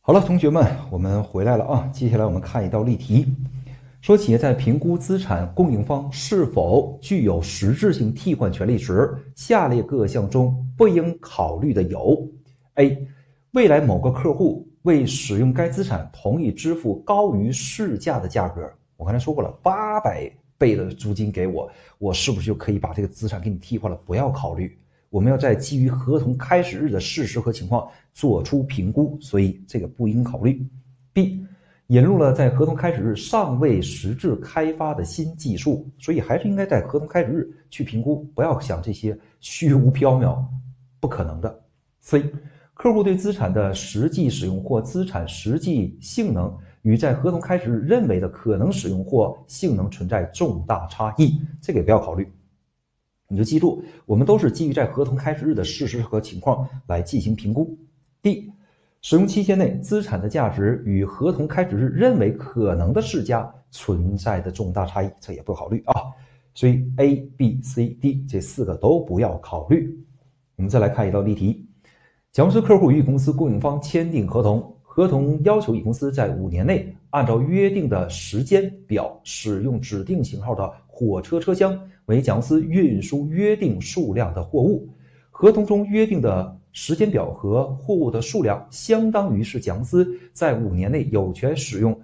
好了，同学们，我们回来了啊。接下来我们看一道例题，说企业在评估资产供应方是否具有实质性替换权利时，下列各项中不应考虑的有 ：A. 未来某个客户为使用该资产同意支付高于市价的价格。我刚才说过了，800倍的租金给我，我是不是就可以把这个资产给你替换了？不要考虑。我们要在基于合同开始日的事实和情况做出评估，所以这个不应考虑。B. 引入了在合同开始日尚未实质开发的新技术，所以还是应该在合同开始日去评估，不要想这些虚无缥缈、不可能的。C. 客户对资产的实际使用或资产实际性能与在合同开始日认为的可能使用或性能存在重大差异，这个也不要考虑。你就记住，我们都是基于在合同开始日的事实和情况来进行评估。D. 使用期间内资产的价值与合同开始日认为可能的市价存在的重大差异，这也不考虑啊。所以 A、B、C、D 这4个都不要考虑。我们再来看一道例题：假如是客户与公司供应方签订合同，合同要求乙公司在5年内按照约定的时间表使用指定型号的火车车厢为甲公司运输约定数量的货物，合同中约定的时间表和货物的数量相当于是甲公司在5年内有权使用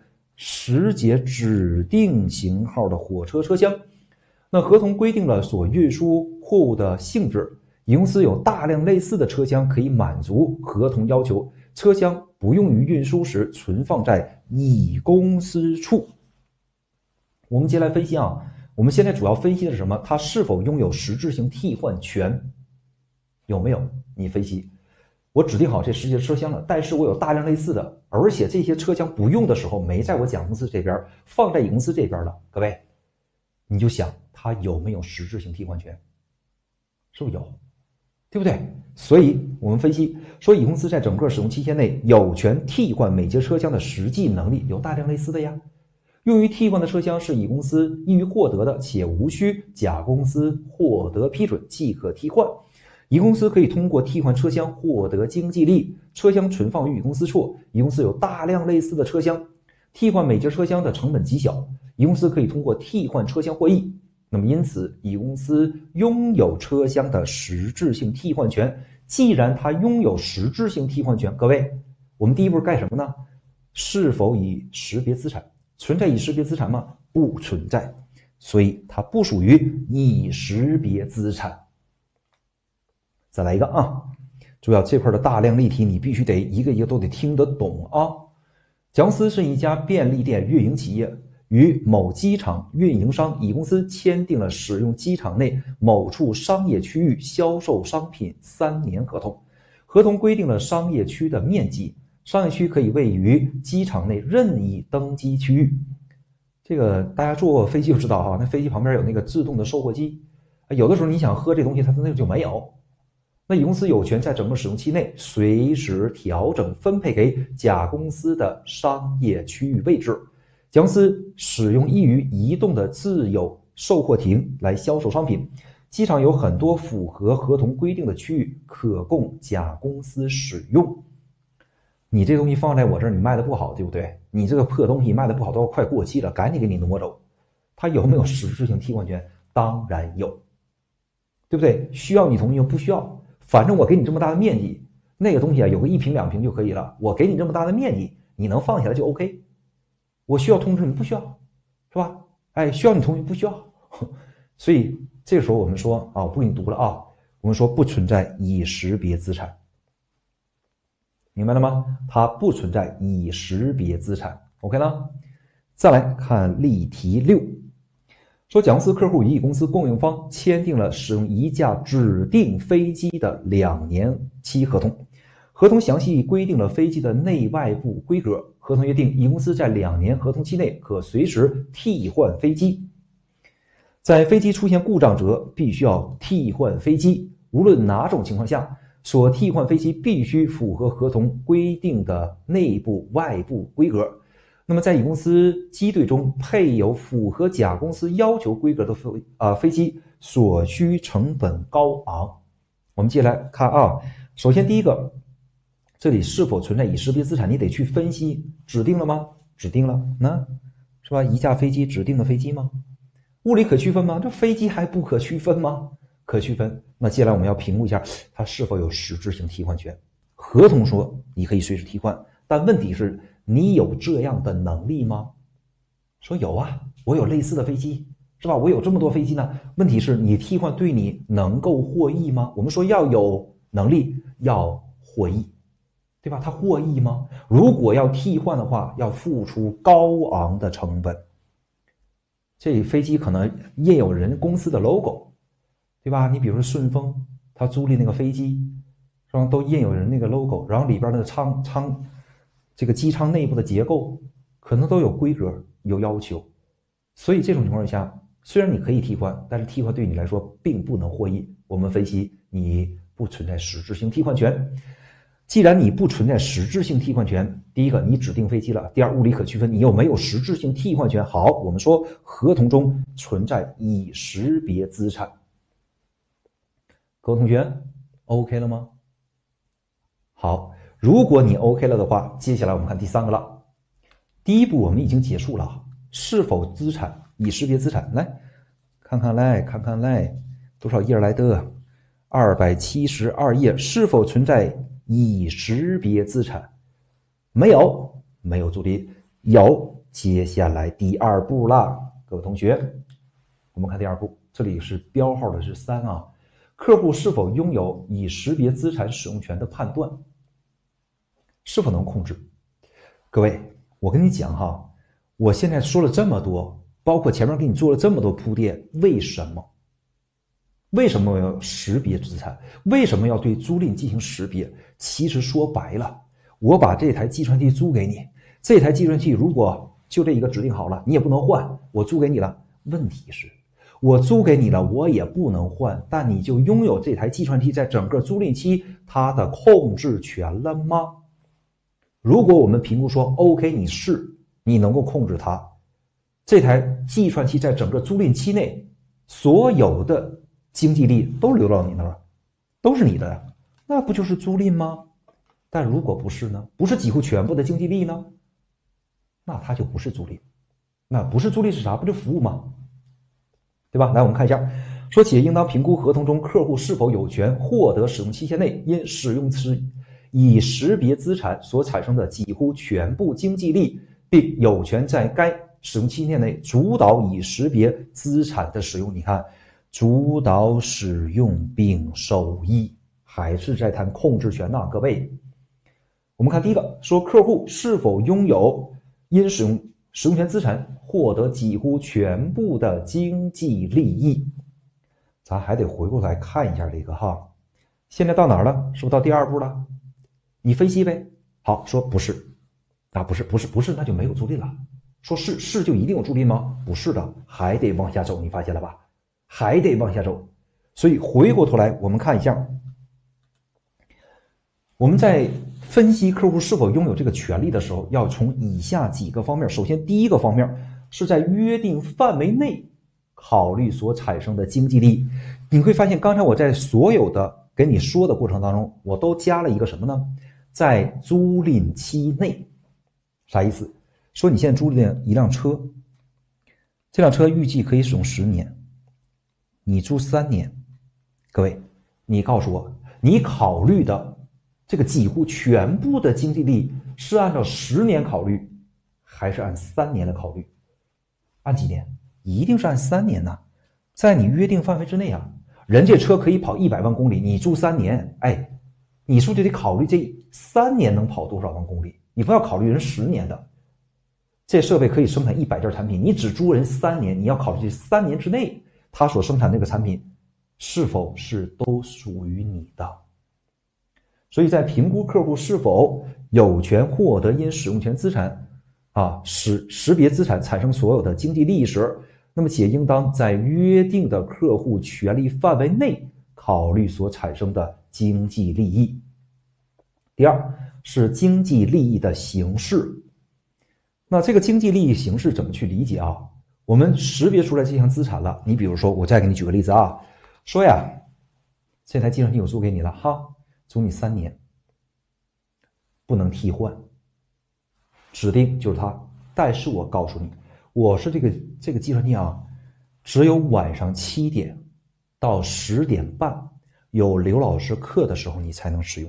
10节指定型号的火车车厢。那合同规定了所运输货物的性质，乙公司有大量类似的车厢可以满足合同要求，车厢不用于运输时存放在乙公司处。我们接下来分析啊，我们现在主要分析的是什么？它是否拥有实质性替换权？有没有？你分析。我指定好这10节车厢了，但是我有大量类似的，而且这些车厢不用的时候没在我甲公司这边，放在乙公司这边了。各位，你就想它有没有实质性替换权？是不是有？对不对？所以我们分析说，乙公司在整个使用期间内有权替换每节车厢的实际能力，有大量类似的呀。用于替换的车厢是乙公司易于获得的，且无需甲公司获得批准即可替换。乙公司可以通过替换车厢获得经济利，车厢存放于乙公司处，乙公司有大量类似的车厢，替换每节车厢的成本极小，乙公司可以通过替换车厢获益。那么因此，乙公司拥有车厢的实质性替换权。既然它拥有实质性替换权，各位，我们第一步干什么呢？是否已识别资产？存在已识别资产吗？不存在，所以它不属于已识别资产。再来一个啊，主要这块的大量例题你必须得一个一个都得听得懂啊。甲公司是一家便利店运营企业，与某机场运营商乙公司签订了使用机场内某处商业区域销售商品3年合同。合同规定了商业区的面积，商业区可以位于机场内任意登机区域。这个大家坐飞机就知道哈，那飞机旁边有那个自动的售货机，有的时候你想喝这东西，它那就没有。那乙公司有权在整个使用期内随时调整分配给甲公司的商业区域位置。甲公司使用易于移动的自有售货亭来销售商品，机场有很多符合合同规定的区域可供甲公司使用。你这东西放在我这儿，你卖的不好，对不对？你这个破东西卖的不好，都要快过期了，赶紧给你挪走。它有没有实质性替换权？当然有，对不对？需要你同意吗？不需要，反正我给你这么大的面积，那个东西啊，有个1平2平就可以了。我给你这么大的面积，你能放下来就 OK。我需要通知你，不需要，是吧？哎，需要你同意，不需要。所以这个时候我们说啊，我不给你读了啊，我们说不存在已识别资产，明白了吗？它不存在已识别资产 ，OK 了。再来看例题6，说甲公司客户与乙公司供应方签订了使用一架指定飞机的2年期合同，合同详细规定了飞机的内外部规格。合同约定，乙公司在2年合同期内可随时替换飞机。在飞机出现故障时，必须要替换飞机。无论哪种情况下，所替换飞机必须符合合同规定的内部外部规格。那么在乙公司机队中配有符合甲公司要求规格的飞机，所需成本高昂。我们接下来看啊，首先第一个， 这里是否存在已识别资产，你得去分析，指定了吗？指定了，那是吧？一架飞机指定的飞机吗？物理可区分吗？这飞机还不可区分吗？可区分。那接下来我们要评估一下它是否有实质性替换权。合同说你可以随时替换，但问题是你有这样的能力吗？说有啊，我有类似的飞机，是吧？我有这么多飞机呢。问题是你替换对你能够获益吗？我们说要有能力，要获益，对吧？它获益吗？如果要替换的话，要付出高昂的成本。这飞机可能印有人公司的 logo， 对吧？你比如说顺丰，他租赁那个飞机，是吧？都印有人那个 logo， 然后里边那个这个机舱内部的结构可能都有规格有要求，所以这种情况下，虽然你可以替换，但是替换对你来说并不能获益。我们分析你不存在实质性替换权。既然你不存在实质性替换权，第一个你指定飞机了，第二物理可区分，你有没有实质性替换权？好，我们说合同中存在已识别资产。各位同学 OK 了吗？好，如果你 OK 了的话，接下来我们看第三个了。第一步我们已经结束了，是否资产已识别资产？来看看来多少页来的？272页，是否存在已识别资产？没有助理，有。接下来第二步啦，各位同学，我们看第二步，这里是标号的是3啊。客户是否拥有已识别资产使用权的判断，是否能控制？各位，我跟你讲哈，我现在说了这么多，包括前面给你做了这么多铺垫，为什么？为什么要识别资产？为什么要对租赁进行识别？其实说白了，我把这台计算器租给你，这台计算器如果就这一个指定好了，你也不能换，我租给你了。问题是，我租给你了，我也不能换，但你就拥有这台计算器在整个租赁期它的控制权了吗？如果我们评估说 OK， 你能够控制它，这台计算器在整个租赁期内所有的经济利都流到你那儿，都是你的呀，那不就是租赁吗？但如果不是呢？不是几乎全部的经济利呢？那它就不是租赁。那不是租赁是啥？不就服务吗？对吧？来，我们看一下，说企业应当评估合同中客户是否有权获得使用期限内因使用时已识别资产所产生的几乎全部经济利，并有权在该使用期限内主导已识别资产的使用。你看，主导使用并受益，还是在谈控制权呢？各位，我们看第一个，说客户是否拥有因使用权资产获得几乎全部的经济利益。咱还得回过来看一下这个哈，现在到哪儿了？是不是到第二步了？你分析呗。好，说不是啊，不是，那就没有租赁了。说是就一定有租赁吗？不是的，还得往下走，你发现了吧？还得往下走。所以回过头来我们看一下，我们在分析客户是否拥有这个权利的时候，要从以下几个方面。首先，第一个方面是在约定范围内考虑所产生的经济利益。你会发现，刚才我在所有的跟你说的过程当中，我都加了一个什么呢？在租赁期内。啥意思？说你现在租赁一辆车，这辆车预计可以使用10年，你租3年。各位，你告诉我，你考虑的这个几乎全部的经济利益是按照10年考虑，还是按3年的考虑？按几年？一定是按3年呐，在你约定范围之内啊。人家车可以跑100万公里，你租3年，哎，你是不是就得考虑这3年能跑多少万公里？你不要考虑人10年的，这设备可以生产100件产品，你只租人3年，你要考虑这3年之内他所生产这个产品是否是都属于你的。所以在评估客户是否有权获得因使用权资产识别资产产生所有的经济利益时，那么企业应当在约定的客户权利范围内考虑所产生的经济利益。第二是经济利益的形式。那这个经济利益形式怎么去理解啊？我们识别出来这项资产了，你比如说我再给你举个例子啊，说呀，这台计算机我租给你了哈，租你3年， 不能替换，指定就是它。但是我告诉你，我是这个计算机啊，只有晚上7点到10点半有刘老师课的时候你才能使用。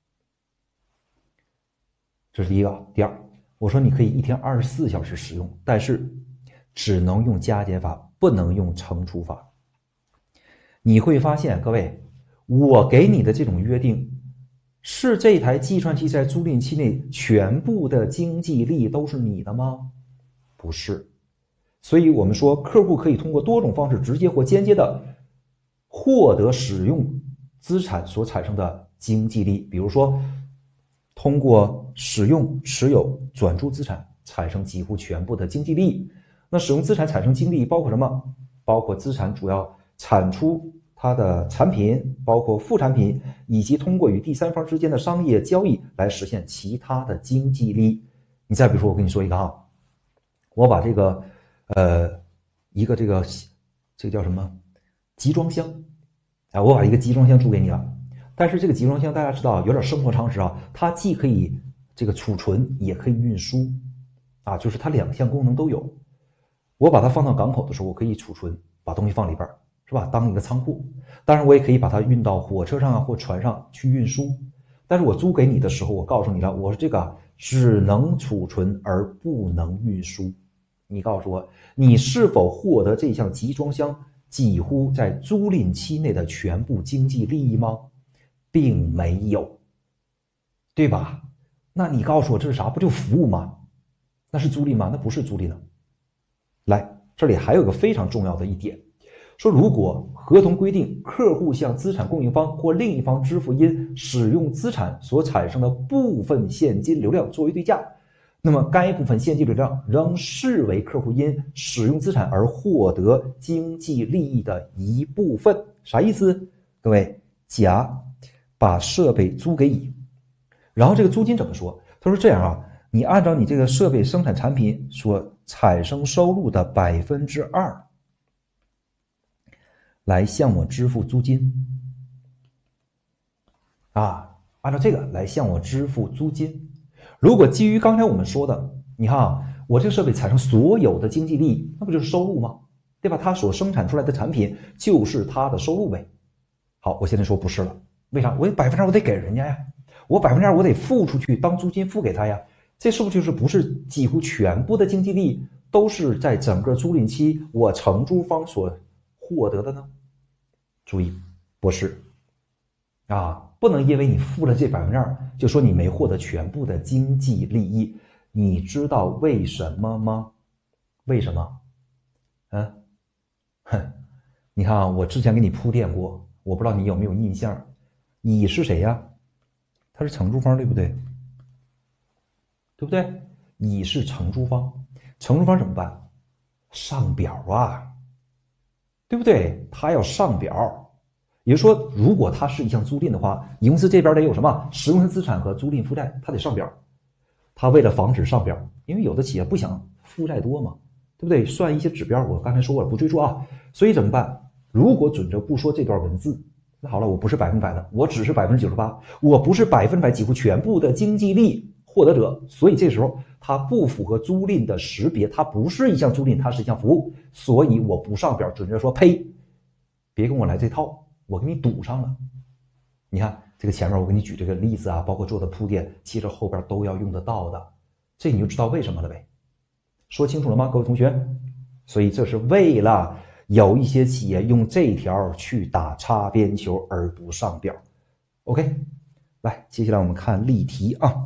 这是第一个。第二，我说你可以一天24小时使用，但是只能用加减法，不能用乘除法。你会发现，各位，我给你的这种约定，是这台计算机在租赁期内全部的经济利都是你的吗？不是。所以我们说，客户可以通过多种方式直接或间接的获得使用资产所产生的经济利，比如说通过使用、持有、转出资产产生几乎全部的经济利益。那使用资产产生经济利益包括什么？包括资产主要产出它的产品，包括副产品，以及通过与第三方之间的商业交易来实现其他的经济利益。你再比如说，我跟你说一个啊，我把这个一个这个叫什么集装箱啊，我把一个集装箱租给你了。但是这个集装箱大家知道有点生活常识啊，它既可以这个储存，也可以运输啊，就是它2项功能都有。我把它放到港口的时候，我可以储存，把东西放里边，是吧？当一个仓库。当然我也可以把它运到火车上啊或船上去运输。但是我租给你的时候，我告诉你了，我说这个只能储存而不能运输。你告诉我，你是否获得这项集装箱几乎在租赁期内的全部经济利益吗？并没有，对吧？那你告诉我这是啥？不就服务吗？那是租赁吗？那不是租赁呢。来，这里还有个非常重要的一点，说如果合同规定客户向资产供应方或另一方支付因使用资产所产生的部分现金流量作为对价，那么该部分现金流量仍视为客户因使用资产而获得经济利益的一部分。啥意思？各位，甲把设备租给乙，然后这个租金怎么说？他说这样啊，你按照你这个设备生产产品所产生收入的2%来向我支付租金啊，按照这个来向我支付租金。如果基于刚才我们说的，你看啊，我这个设备产生所有的经济利益，那不就是收入吗？对吧？它所生产出来的产品就是它的收入呗。好，我现在说不是了，为啥？我2%我得给人家呀，我2%我得付出去当租金付给他呀，这是不是就是不是几乎全部的经济利益都是在整个租赁期我承租方所获得的呢？注意，不是啊，不能因为你付了这2%就说你没获得全部的经济利益。你知道为什么吗？为什么？你看啊，我之前给你铺垫过，我不知道你有没有印象。乙是谁呀？他是承租方，对不对？对不对？乙是承租方，承租方怎么办？上表啊，对不对？他要上表。也就是说，如果它是一项租赁的话，乙公司这边得有什么使用权资产和租赁负债，他得上表。他为了防止上表，因为有的企业不想负债多嘛，对不对？算一些指标，我刚才说过了，不赘述啊。所以怎么办？如果准则不说这段文字，那好了，我不是100%的，我只是98%，我不是100%几乎全部的经济利益获得者，所以这时候它不符合租赁的识别，它不是一项租赁，它是一项服务，所以我不上表。准则说呸，别跟我来这套，我给你堵上了。你看这个前面我给你举这个例子啊，包括做的铺垫，其实后边都要用得到的，这你就知道为什么了呗。说清楚了吗，各位同学？所以这是为了有一些企业用这条去打擦边球而不上表。 OK， 来，接下来我们看例题啊。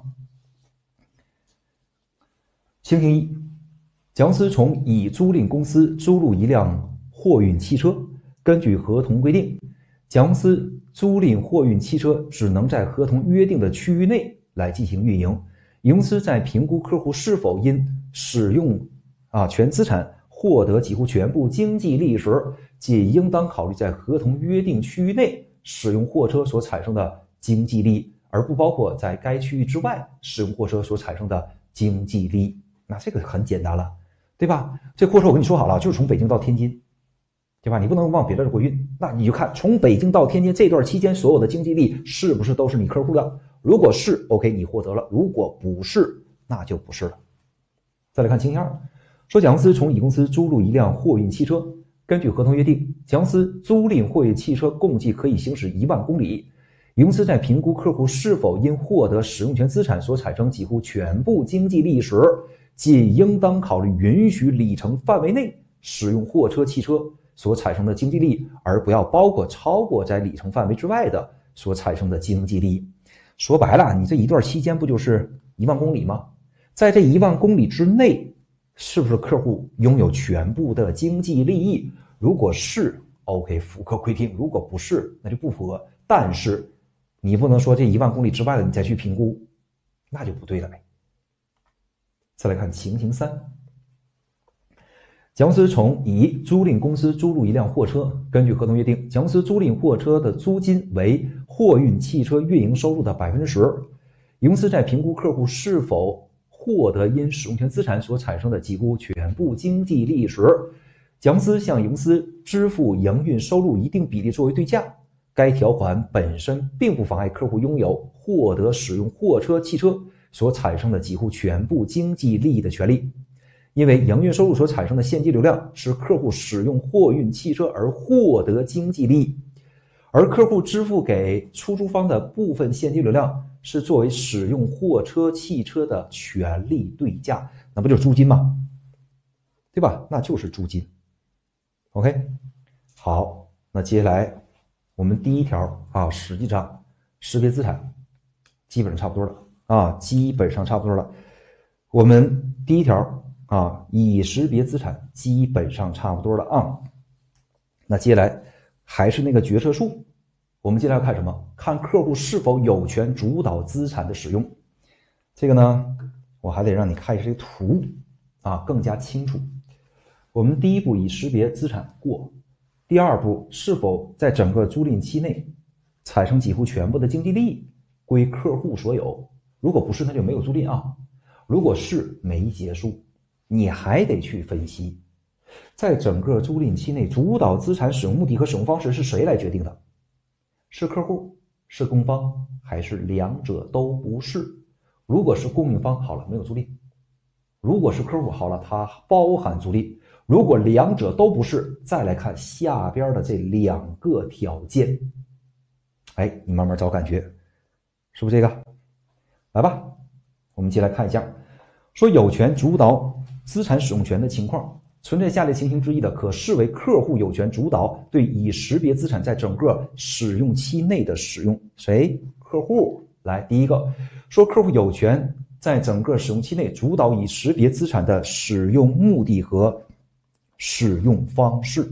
情形一，甲公司从乙租赁公司租入一辆货运汽车，根据合同规定，甲公司租赁货运汽车只能在合同约定的区域内来进行运营。乙公司在评估客户是否因使用全资产获得几乎全部经济利益时，仅应当考虑在合同约定区域内使用货车所产生的经济利益，而不包括在该区域之外使用货车所产生的经济利益。那这个很简单了，对吧？这货车我跟你说好了，就是从北京到天津，对吧？你不能往别的国运，那你就看从北京到天津这段期间所有的经济利益是不是都是你客户的。 如果是 OK， 你获得了；如果不是，那就不是了。再来看情形2，说蒋公司从乙公司租录一辆货运汽车，根据合同约定，蒋公司租赁货运汽车共计可以行驶1万公里。乙公司在评估客户是否因获得使用权资产所产生几乎全部经济利益时，仅应当考虑允许里程范围内使用货车汽车所产生的经济利益，而不要包括超过在里程范围之外的所产生的经济利益。说白了，你这一段期间不就是1万公里吗？在这1万公里之内，是不是客户拥有全部的经济利益？如果是 OK， 符合规定；如果不是，那就不符合。但是你不能说这1万公里之外的你再去评估，那就不对了呗。再来看情形3，蒋公司从乙租赁公司租录一辆货车，根据合同约定，蒋公司租赁货车的租金为货运汽车运营收入的 10%。乙公司在评估客户是否获得因使用权资产所产生的几乎全部经济利益时，蒋公司向乙公司支付营运收入一定比例作为对价。该条款本身并不妨碍客户拥有获得使用货车汽车所产生的几乎全部经济利益的权利，因为营运收入所产生的现金流量是客户使用货运汽车而获得经济利益，而客户支付给出租方的部分现金流量是作为使用货车汽车的权利对价，那不就是租金吗？对吧？那就是租金。OK， 好，那接下来我们第一条啊，实际上识别资产基本上差不多了啊，基本上差不多了。我们第一条啊，已识别资产基本上差不多了啊。那接下来还是那个决策树，我们接下来要看什么？看客户是否有权主导资产的使用。这个呢，我还得让你看一下这个图啊，更加清楚。我们第一步已识别资产过。第二步，是否在整个租赁期内产生几乎全部的经济利益归客户所有？如果不是，那就没有租赁啊。如果是，没结束，你还得去分析，在整个租赁期内，主导资产使用目的和使用方式是谁来决定的？是客户，是供方，还是两者都不是？如果是供应方，好了，没有租赁；如果是客户，好了，它包含租赁。如果两者都不是，再来看下边的这2个条件。哎，你慢慢找感觉，是不是这个？来吧，我们接来看一下，说有权主导资产使用权的情况，存在下列情形之一的，可视为客户有权主导对已识别资产在整个使用期内的使用。谁？客户。来，第一个，说客户有权在整个使用期内主导已识别资产的使用目的和使用方式。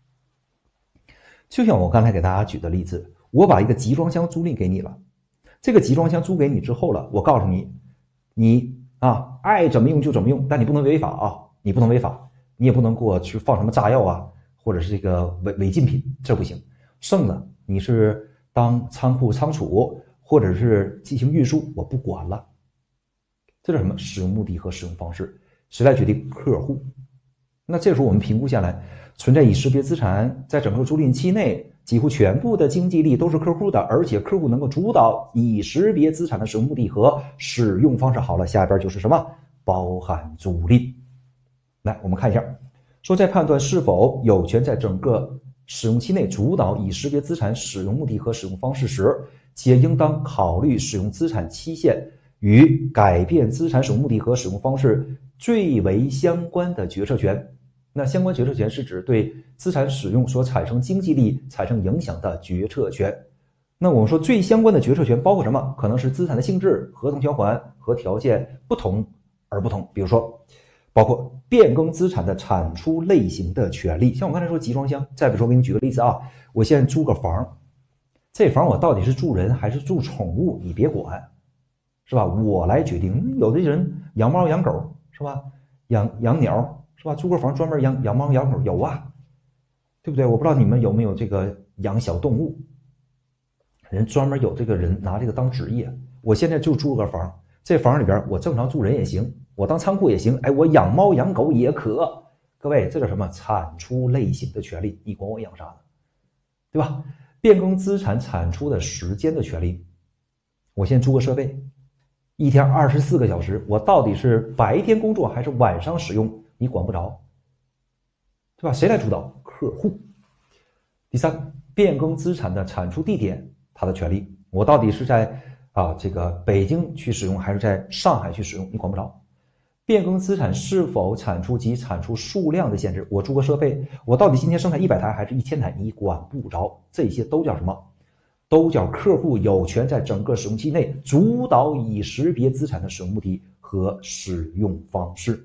就像我刚才给大家举的例子，我把一个集装箱租赁给你了，这个集装箱租给你之后了，我告诉你，你啊爱怎么用就怎么用，但你不能违法啊，你不能违法，你也不能给我去放什么炸药啊，或者是这个违禁品，这不行。剩的你是当仓库仓储或者是进行运输，我不管了。这是什么？使用目的和使用方式，谁来决定？客户。那这时候我们评估下来，存在已识别资产在整个租赁期内几乎全部的经济利益都是客户的，而且客户能够主导已识别资产的使用目的和使用方式。好了，下边就是什么？包含租赁。来，我们看一下，说在判断是否有权在整个使用期内主导已识别资产使用目的和使用方式时，且应当考虑使用资产期限与改变资产使用目的和使用方式最为相关的决策权。那相关决策权是指对资产使用所产生经济利益产生影响的决策权。那我们说最相关的决策权包括什么？可能是资产的性质、合同条款和条件不同而不同。比如说，包括变更资产的产出类型的权利。像我刚才说集装箱，再比如说，我给你举个例子啊，我现在租个房，这房我到底是住人还是住宠物，你别管，是吧？我来决定。有的人养猫养狗，是吧？养鸟。是吧？租个房专门养猫养狗，有啊，对不对？我不知道你们有没有这个养小动物，人专门有这个人拿这个当职业。我现在就租个房，这房里边我正常住人也行，我当仓库也行，哎，我养猫养狗也可。各位，这叫什么？产出类型的权利，你管我养啥呢？对吧？变更资产产出的时间的权利， 我先租个设备，一天24个小时，我到底是白天工作还是晚上使用，你管不着，对吧？谁来主导？客户。第三，变更资产的产出地点，它的权利，我到底是在这个北京去使用还是在上海去使用，你管不着。变更资产是否产出及产出数量的限制，我租个设备，我到底今天生产100台还是1000台，你管不着。这些都叫什么？都叫客户有权在整个使用期内主导已识别资产的使用目的和使用方式。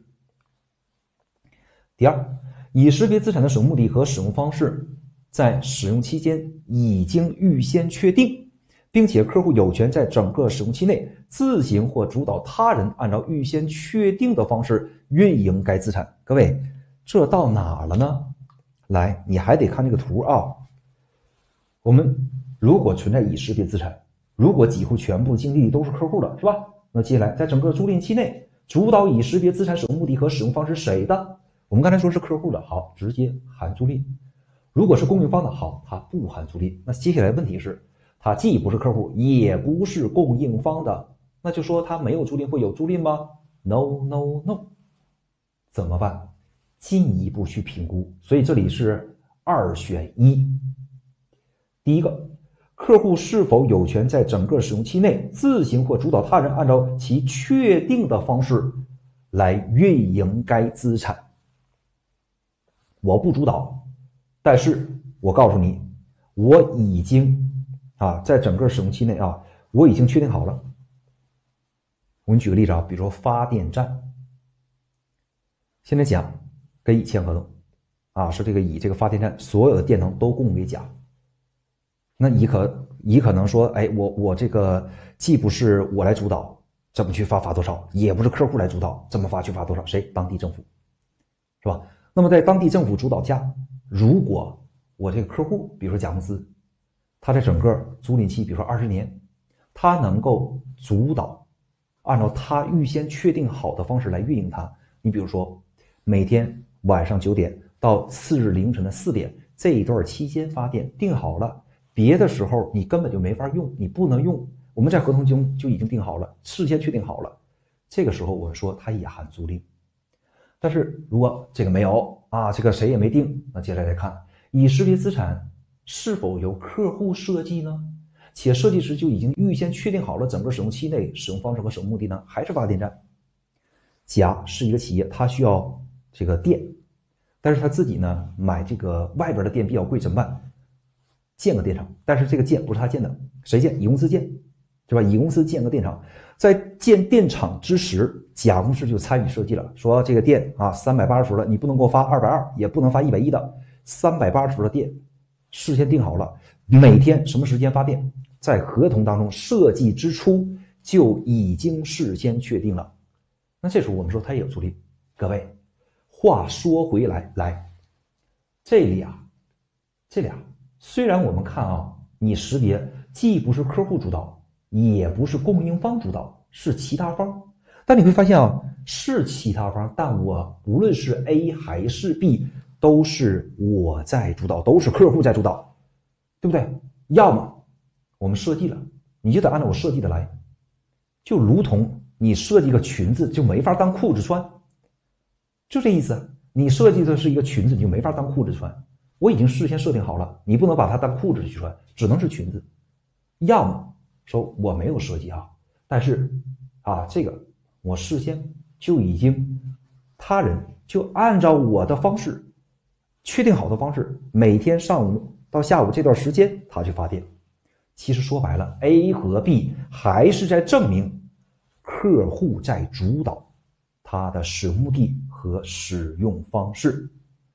第二，已识别资产的使用目的和使用方式在使用期间已经预先确定，并且客户有权在整个使用期内自行或主导他人按照预先确定的方式运营该资产。各位，这到哪了呢？来，你还得看这个图啊。我们如果存在已识别资产，如果几乎全部精力都是客户的，是吧？那接下来在整个租赁期内，主导已识别资产使用目的和使用方式谁的？我们刚才说是客户的，好，直接含租赁。如果是供应方的，好，它不含租赁。那接下来问题是，它既不是客户，也不是供应方的，那就说它没有租赁会有租赁吗？ No No No。 怎么办？进一步去评估。所以这里是2选1。第一个，客户是否有权在整个使用期内自行或主导他人按照其确定的方式来运营该资产。我不主导，但是我告诉你，我已经在整个使用期内我已经确定好了。我给你举个例子啊，比如说发电站，现在甲跟乙签合同是这个乙这个发电站所有的电能都供给甲。那乙可能说，哎，我这个既不是我来主导怎么去发多少，也不是客户来主导怎么发去发多少，谁？当地政府，是吧？那么在当地政府主导下，如果我这个客户，比如说甲公司，他在整个租赁期，比如说20年，他能够主导按照他预先确定好的方式来运营它。你比如说每天晚上9点到次日凌晨的4点这一段期间发电定好了，别的时候你根本就没法用，你不能用，我们在合同中就已经定好了，事先确定好了，这个时候我们说它也含租赁。但是如果这个没有这个谁也没定，那接下来再看已识别资产是否由客户设计呢？且设计时就已经预先确定好了整个使用期内使用方式和使用目的呢？还是发电站？甲是一个企业，他需要这个电，但是他自己呢买这个外边的电比较贵，怎么办？建个电厂，但是这个建不是他建的，谁建？乙公司建，对吧？乙公司建个电厂，在建电厂之时，甲公司就参与设计了，说这个电380伏的，你不能给我发220，也不能发110的，380伏的电，事先定好了，每天什么时间发电，在合同当中设计之初就已经事先确定了。那这时候我们说它也有租赁。各位，话说回来，这俩虽然我们看你识别既不是客户主导，也不是供应方主导，是其他方，但你会发现是其他方，但我无论是 A 还是 B 都是我在主导，都是客户在主导，对不对？要么我们设计了，你就得按照我设计的来，就如同你设计一个裙子就没法当裤子穿，就这意思。你设计的是一个裙子，你就没法当裤子穿，我已经事先设定好了，你不能把它当裤子去穿，只能是裙子。要么说我没有设计但是这个我事先就已经他人就按照我的方式确定好的方式，每天上午到下午这段时间他去发电。其实说白了 A 和 B 还是在证明客户在主导它的使用目的和使用方式。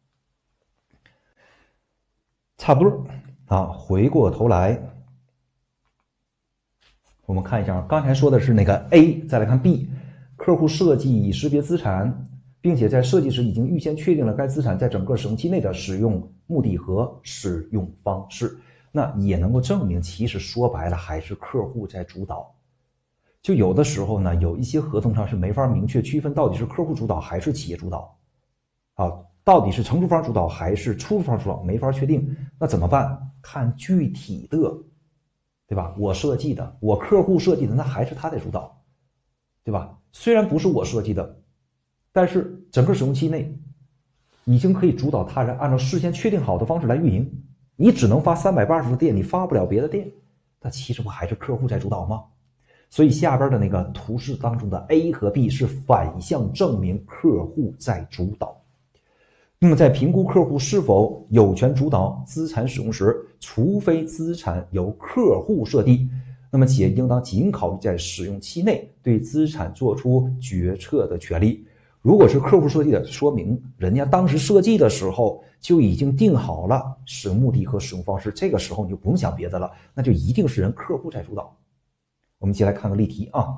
差不多回过头来我们看一下，刚才说的是那个 A， 再来看 B， 客户设计已识别资产，并且在设计时已经预先确定了该资产在整个使用期内的使用目的和使用方式，那也能够证明其实说白了还是客户在主导。就有的时候呢，有一些合同上是没法明确区分到底是客户主导还是企业主导到底是承租方主导还是出租方主导，没法确定，那怎么办？看具体的，对对吧？我设计的，我客户设计的，那还是他在主导，对吧？虽然不是我设计的，但是整个使用期内已经可以主导他人按照事先确定好的方式来运营。你只能发380的电，你发不了别的电，那其实不还是客户在主导吗？所以下边的那个图示当中的 A 和 B 是反向证明客户在主导。那么在评估客户是否有权主导资产使用时，除非资产由客户设定，那么企业应当仅考虑在使用期内对资产做出决策的权利。如果是客户设计的，说明人家当时设计的时候就已经定好了使用目的和使用方式，这个时候你就不用想别的了，那就一定是人客户在主导。我们接下来看个例题啊，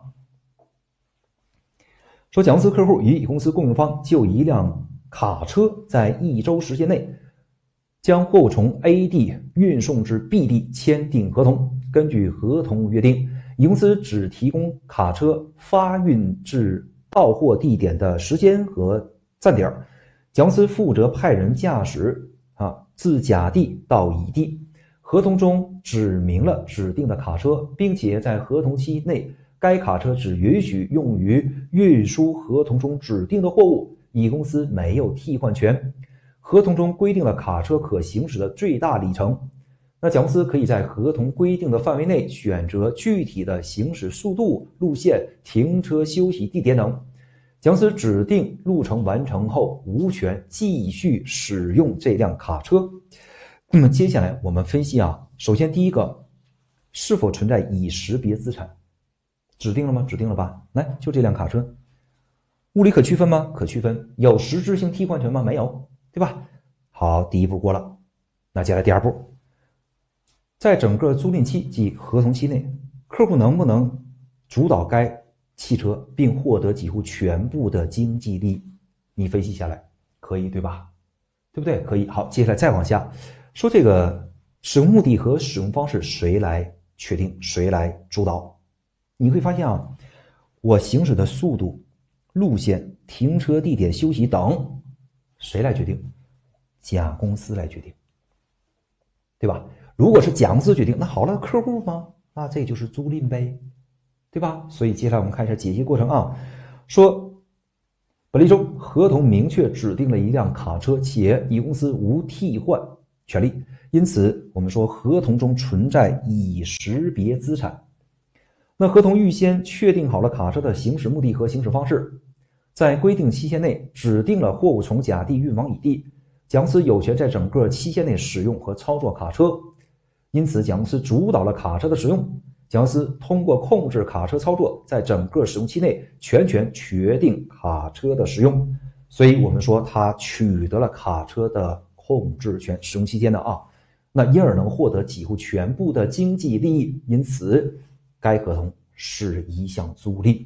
说甲公司客户与乙公司供应方就一辆卡车在1周时间内将货物从 A 地运送至 B 地签订合同。根据合同约定，乙公司只提供卡车发运至到货地点的时间和站点，甲公司负责派人驾驶自甲地到乙地。合同中指明了指定的卡车，并且在合同期内该卡车只允许用于运输合同中指定的货物，乙公司没有替换权。合同中规定了卡车可行驶的最大里程，那甲公司可以在合同规定的范围内选择具体的行驶速度、路线、停车休息地点等。甲公司指定路程完成后，无权继续使用这辆卡车。那么接下来我们分析首先第一个，是否存在已识别资产？指定了吗？指定了吧。来，就这辆卡车，物理可区分吗？可区分。有实质性替换权吗？没有，对吧？好，第一步过了。那接下来第二步，在整个租赁期即合同期内，客户能不能主导该汽车并获得几乎全部的经济利益？你分析下来，可以对吧？对不对？可以。好，接下来再往下说，这个使用目的和使用方式谁来确定，谁来主导？你会发现我行驶的速度、路线、停车地点、休息等，谁来决定？甲公司来决定，对吧？如果是甲公司决定，那好了，客户吗？那这就是租赁呗，对吧？所以接下来我们看一下解析过程说本例中合同明确指定了一辆卡车，且乙公司无替换权利，因此我们说合同中存在已识别资产。那合同预先确定好了卡车的行驶目的和行驶方式，在规定期限内指定了货物从甲地运往乙地，甲公司有权在整个期限内使用和操作卡车，因此甲公司主导了卡车的使用。甲公司通过控制卡车操作，在整个使用期内全权决定卡车的使用，所以我们说他取得了卡车的控制权，使用期间的那因而能获得几乎全部的经济利益，因此该合同是一项租赁。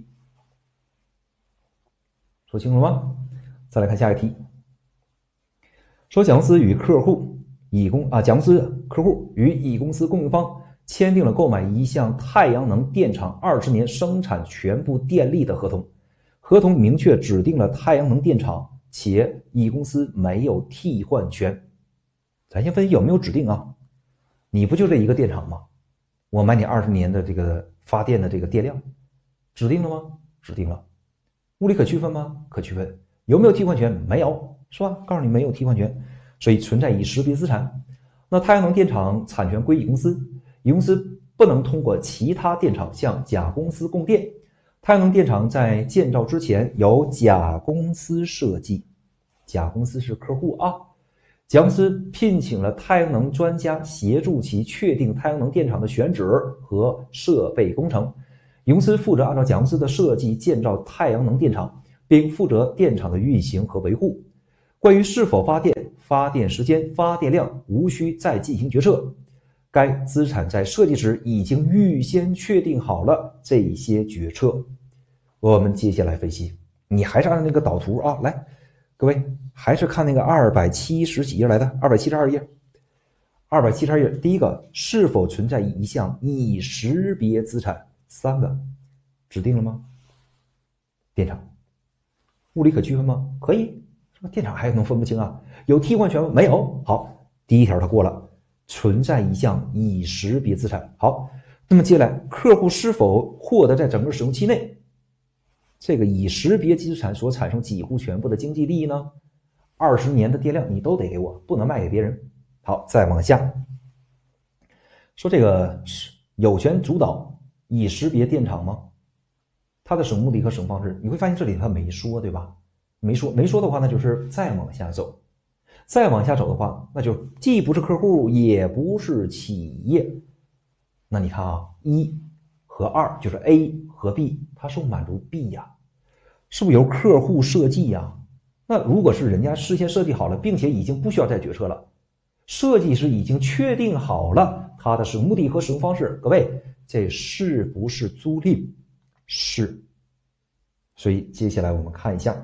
说清楚了吗？再来看下一题，说甲公司与客户甲公司客户与乙公司供应方签订了购买一项太阳能电厂20年生产全部电力的合同，合同明确指定了太阳能电厂，且乙公司没有替换权。咱先分析有没有指定你不就这一个电厂吗？我买你20年的这个发电的这个电量，指定了吗？指定了。物理可区分吗？可区分。有没有替换权？没有，是吧？告诉你没有替换权，所以存在已识别资产。那太阳能电厂产权归乙公司，乙公司不能通过其他电厂向甲公司供电。太阳能电厂在建造之前由甲公司设计，甲公司是客户甲公司聘请了太阳能专家协助其确定太阳能电厂的选址和设备工程。乙公司负责按照甲公司的设计建造太阳能电厂，并负责电厂的运行和维护。关于是否发电、发电时间、发电量，无需再进行决策。该资产在设计时已经预先确定好了这些决策。我们接下来分析，你还是按照那个导图来，各位还是看那个270几页来的，272页。272页，第一个，是否存在一项已识别资产？3个，指定了吗？电厂。物理可区分吗？可以。电厂还能分不清有替换权吗？没有。好，第一条它过了，存在一项已识别资产。好， 那么接下来，客户是否获得在整个使用期内，这个已识别资产所产生几乎全部的经济利益呢？20年的电量你都得给我，不能卖给别人。好，再往下说，这个有权主导已识别电厂吗？它的使用目的和使用方式，你会发现这里它没说，对吧？没说的话，那就是再往下走。再往下走的话，那就既不是客户，也不是企业。那你看啊，1和2就是 A 和 B， 它是满足 B 呀，是不是由客户设计呀？那如果是人家事先设计好了，并且已经不需要再决策了，设计师已经确定好了它的使用目的和使用方式，各位，这是不是租赁？是。所以接下来我们看一下。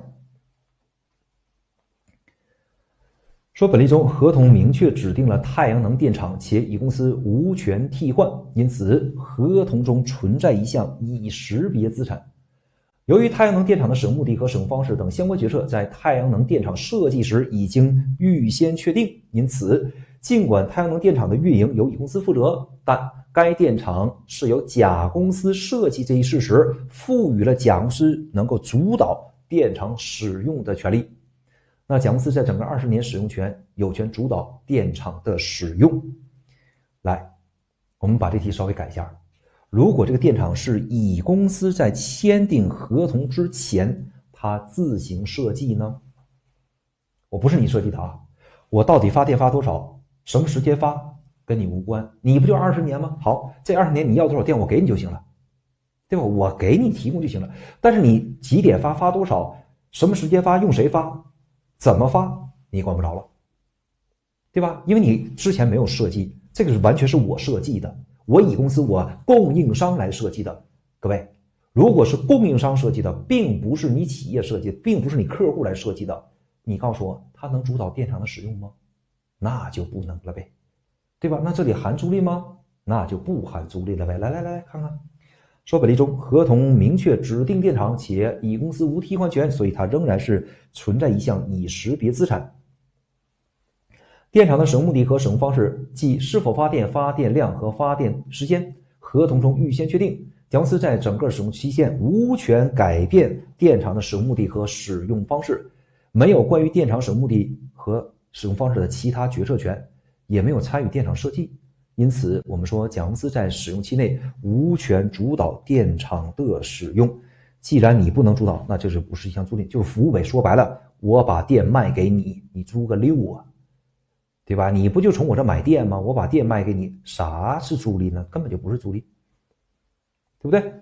说本例中合同明确指定了太阳能电厂，且乙公司无权替换，因此合同中存在一项已识别资产。由于太阳能电厂的使用目的和使用方式等相关决策在太阳能电厂设计时已经预先确定，因此尽管太阳能电厂的运营由乙公司负责，但该电厂是由甲公司设计这一事实赋予了甲公司能够主导电厂使用的权利。那甲公司在整个20年使用权有权主导电厂的使用。来，我们把这题稍微改一下。如果这个电厂是乙公司在签订合同之前他自行设计呢？我不是你设计的啊，我到底发电发多少，什么时间发跟你无关，你不就20年吗？好，这20年你要多少电我给你就行了，对吧？我给你提供就行了。但是你几点发，发多少，什么时间发，用谁发，怎么发你管不着了，对吧？因为你之前没有设计，这个是完全是我设计的，我乙公司我供应商来设计的。各位，如果是供应商设计的，并不是你企业设计，并不是你客户来设计的，你告诉我他能主导电厂的使用吗？那就不能了呗，对吧？那这里含租赁吗？那就不含租赁了呗。来看看，说本例中合同明确指定电厂，且乙公司无替换权，所以它仍然是存在一项已识别资产。电厂的使用目的和使用方式，即是否发电、发电量和发电时间，合同中预先确定。甲公司在整个使用期限无权改变电厂的使用目的和使用方式，没有关于电厂使用目的和使用方式的其他决策权，也没有参与电厂设计。因此我们说甲公司在使用期内无权主导电厂的使用。既然你不能主导，那这就不是一项租赁，就是服务呗。说白了，我把电卖给你，你租个溜啊，对吧？你不就从我这买电吗？我把电卖给你，啥是租赁呢？根本就不是租赁，对不对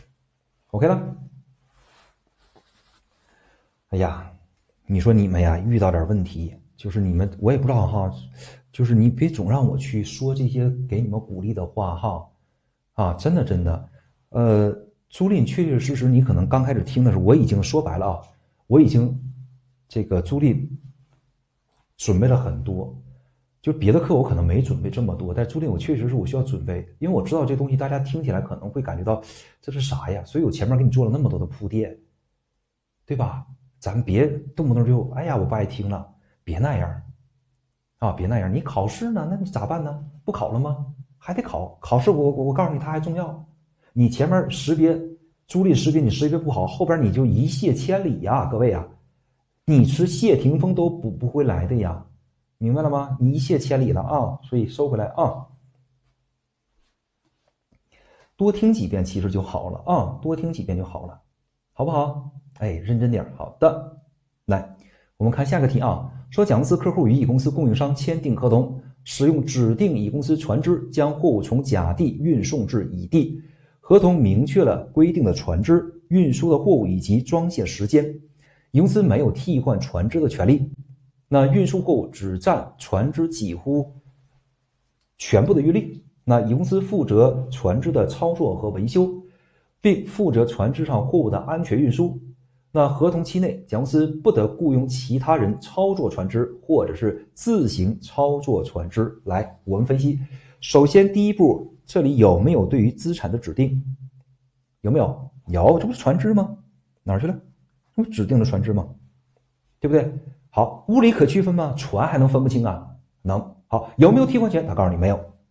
？OK 了。哎呀，你说你们呀遇到点问题，就是你们我也不知道哈，就是你别总让我去说这些给你们鼓励的话哈，啊，真的，租赁确确实实，你可能刚开始听的时候，我已经说白了啊，我已经这个租赁准备了很多，就别的课我可能没准备这么多，但租赁我确实是我需要准备，因为我知道这东西大家听起来可能会感觉到这是啥呀，所以我前面给你做了那么多的铺垫，对吧？咱别动不动就哎呀我不爱听了，别那样啊，别那样。你考试呢，那你咋办呢？不考了吗？还得考，考试我告诉你它还重要。你前面识别租赁识别你识别不好，后边你就一泻千里呀，各位啊，你是谢霆锋都补不回来的呀，明白了吗？你一泻千里了啊，所以收回来啊，多听几遍其实就好了啊，多听几遍就好了，好不好？哎，认真点。好的，来，我们看下个题啊。说甲公司客户与乙公司供应商签订合同，使用指定乙公司船只将货物从甲地运送至乙地。合同明确了规定的船只、运输的货物以及装卸时间。乙公司没有替换船只的权利，那运输货物只占船只几乎全部的运力。那乙公司负责船只的操作和维修，并负责船只上货物的安全运输。那合同期内，甲公司不得雇佣其他人操作船只，或者是自行操作船只。来，我们分析。首先，第一步，这里有没有对于资产的指定？有没有？有，这不是船只吗？哪儿去了？这不指定的船只吗？对不对？好，物理可区分吗？船还能分不清啊？能。好，有没有替换权？他告诉你没有。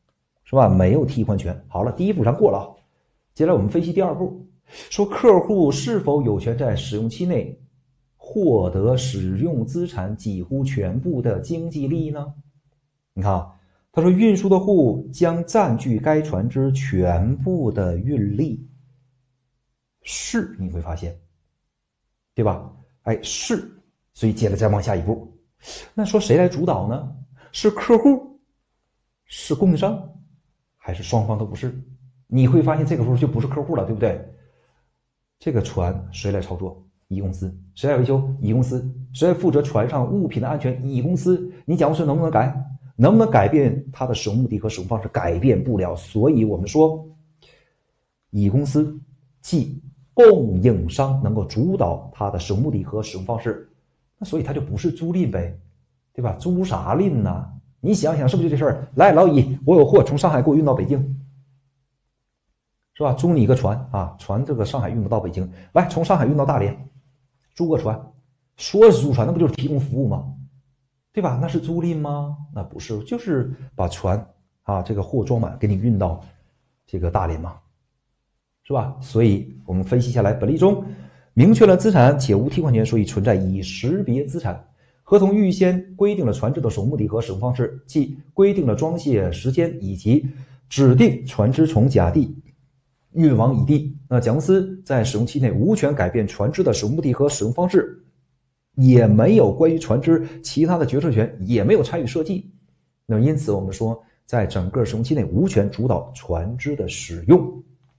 是吧？没有替换权。好了，第一步咱过了啊。接下来我们分析第二步，说客户是否有权在使用期内获得使用资产几乎全部的经济利益呢？你看啊，他说运输的户将占据该船只全部的运力。是，你会发现，对吧？哎，是，所以接着再往下一步，那说谁来主导呢？是客户，是供应商，还是双方都不是？你会发现这个时候就不是客户了，对不对？这个船谁来操作？乙公司。谁来维修？乙公司。谁来负责船上物品的安全？乙公司。你讲说能不能改？能不能改变它的使用目的和使用方式？改变不了。所以我们说，乙公司即供应商能够主导它的使用目的和使用方式，那所以它就不是租赁呗，对吧？租啥赁呢？你想想是不是就这事儿？来，老乙，我有货从上海给我运到北京，是吧？租你一个船啊，船这个上海运不到北京，来从上海运到大连，租个船，说是租船，那不就是提供服务吗？对吧？那是租赁吗？那不是，就是把船啊这个货装满给你运到这个大连嘛，是吧？所以我们分析下来，本例中明确了资产且无替换权，所以存在已识别资产。合同预先规定了船只的使用目的和使用方式，即规定了装卸时间以及指定船只从甲地运往乙地。那甲公司在使用期内无权改变船只的使用目的和使用方式，也没有关于船只其他的决策权，也没有参与设计。那么因此我们说，在整个使用期内无权主导船只的使用。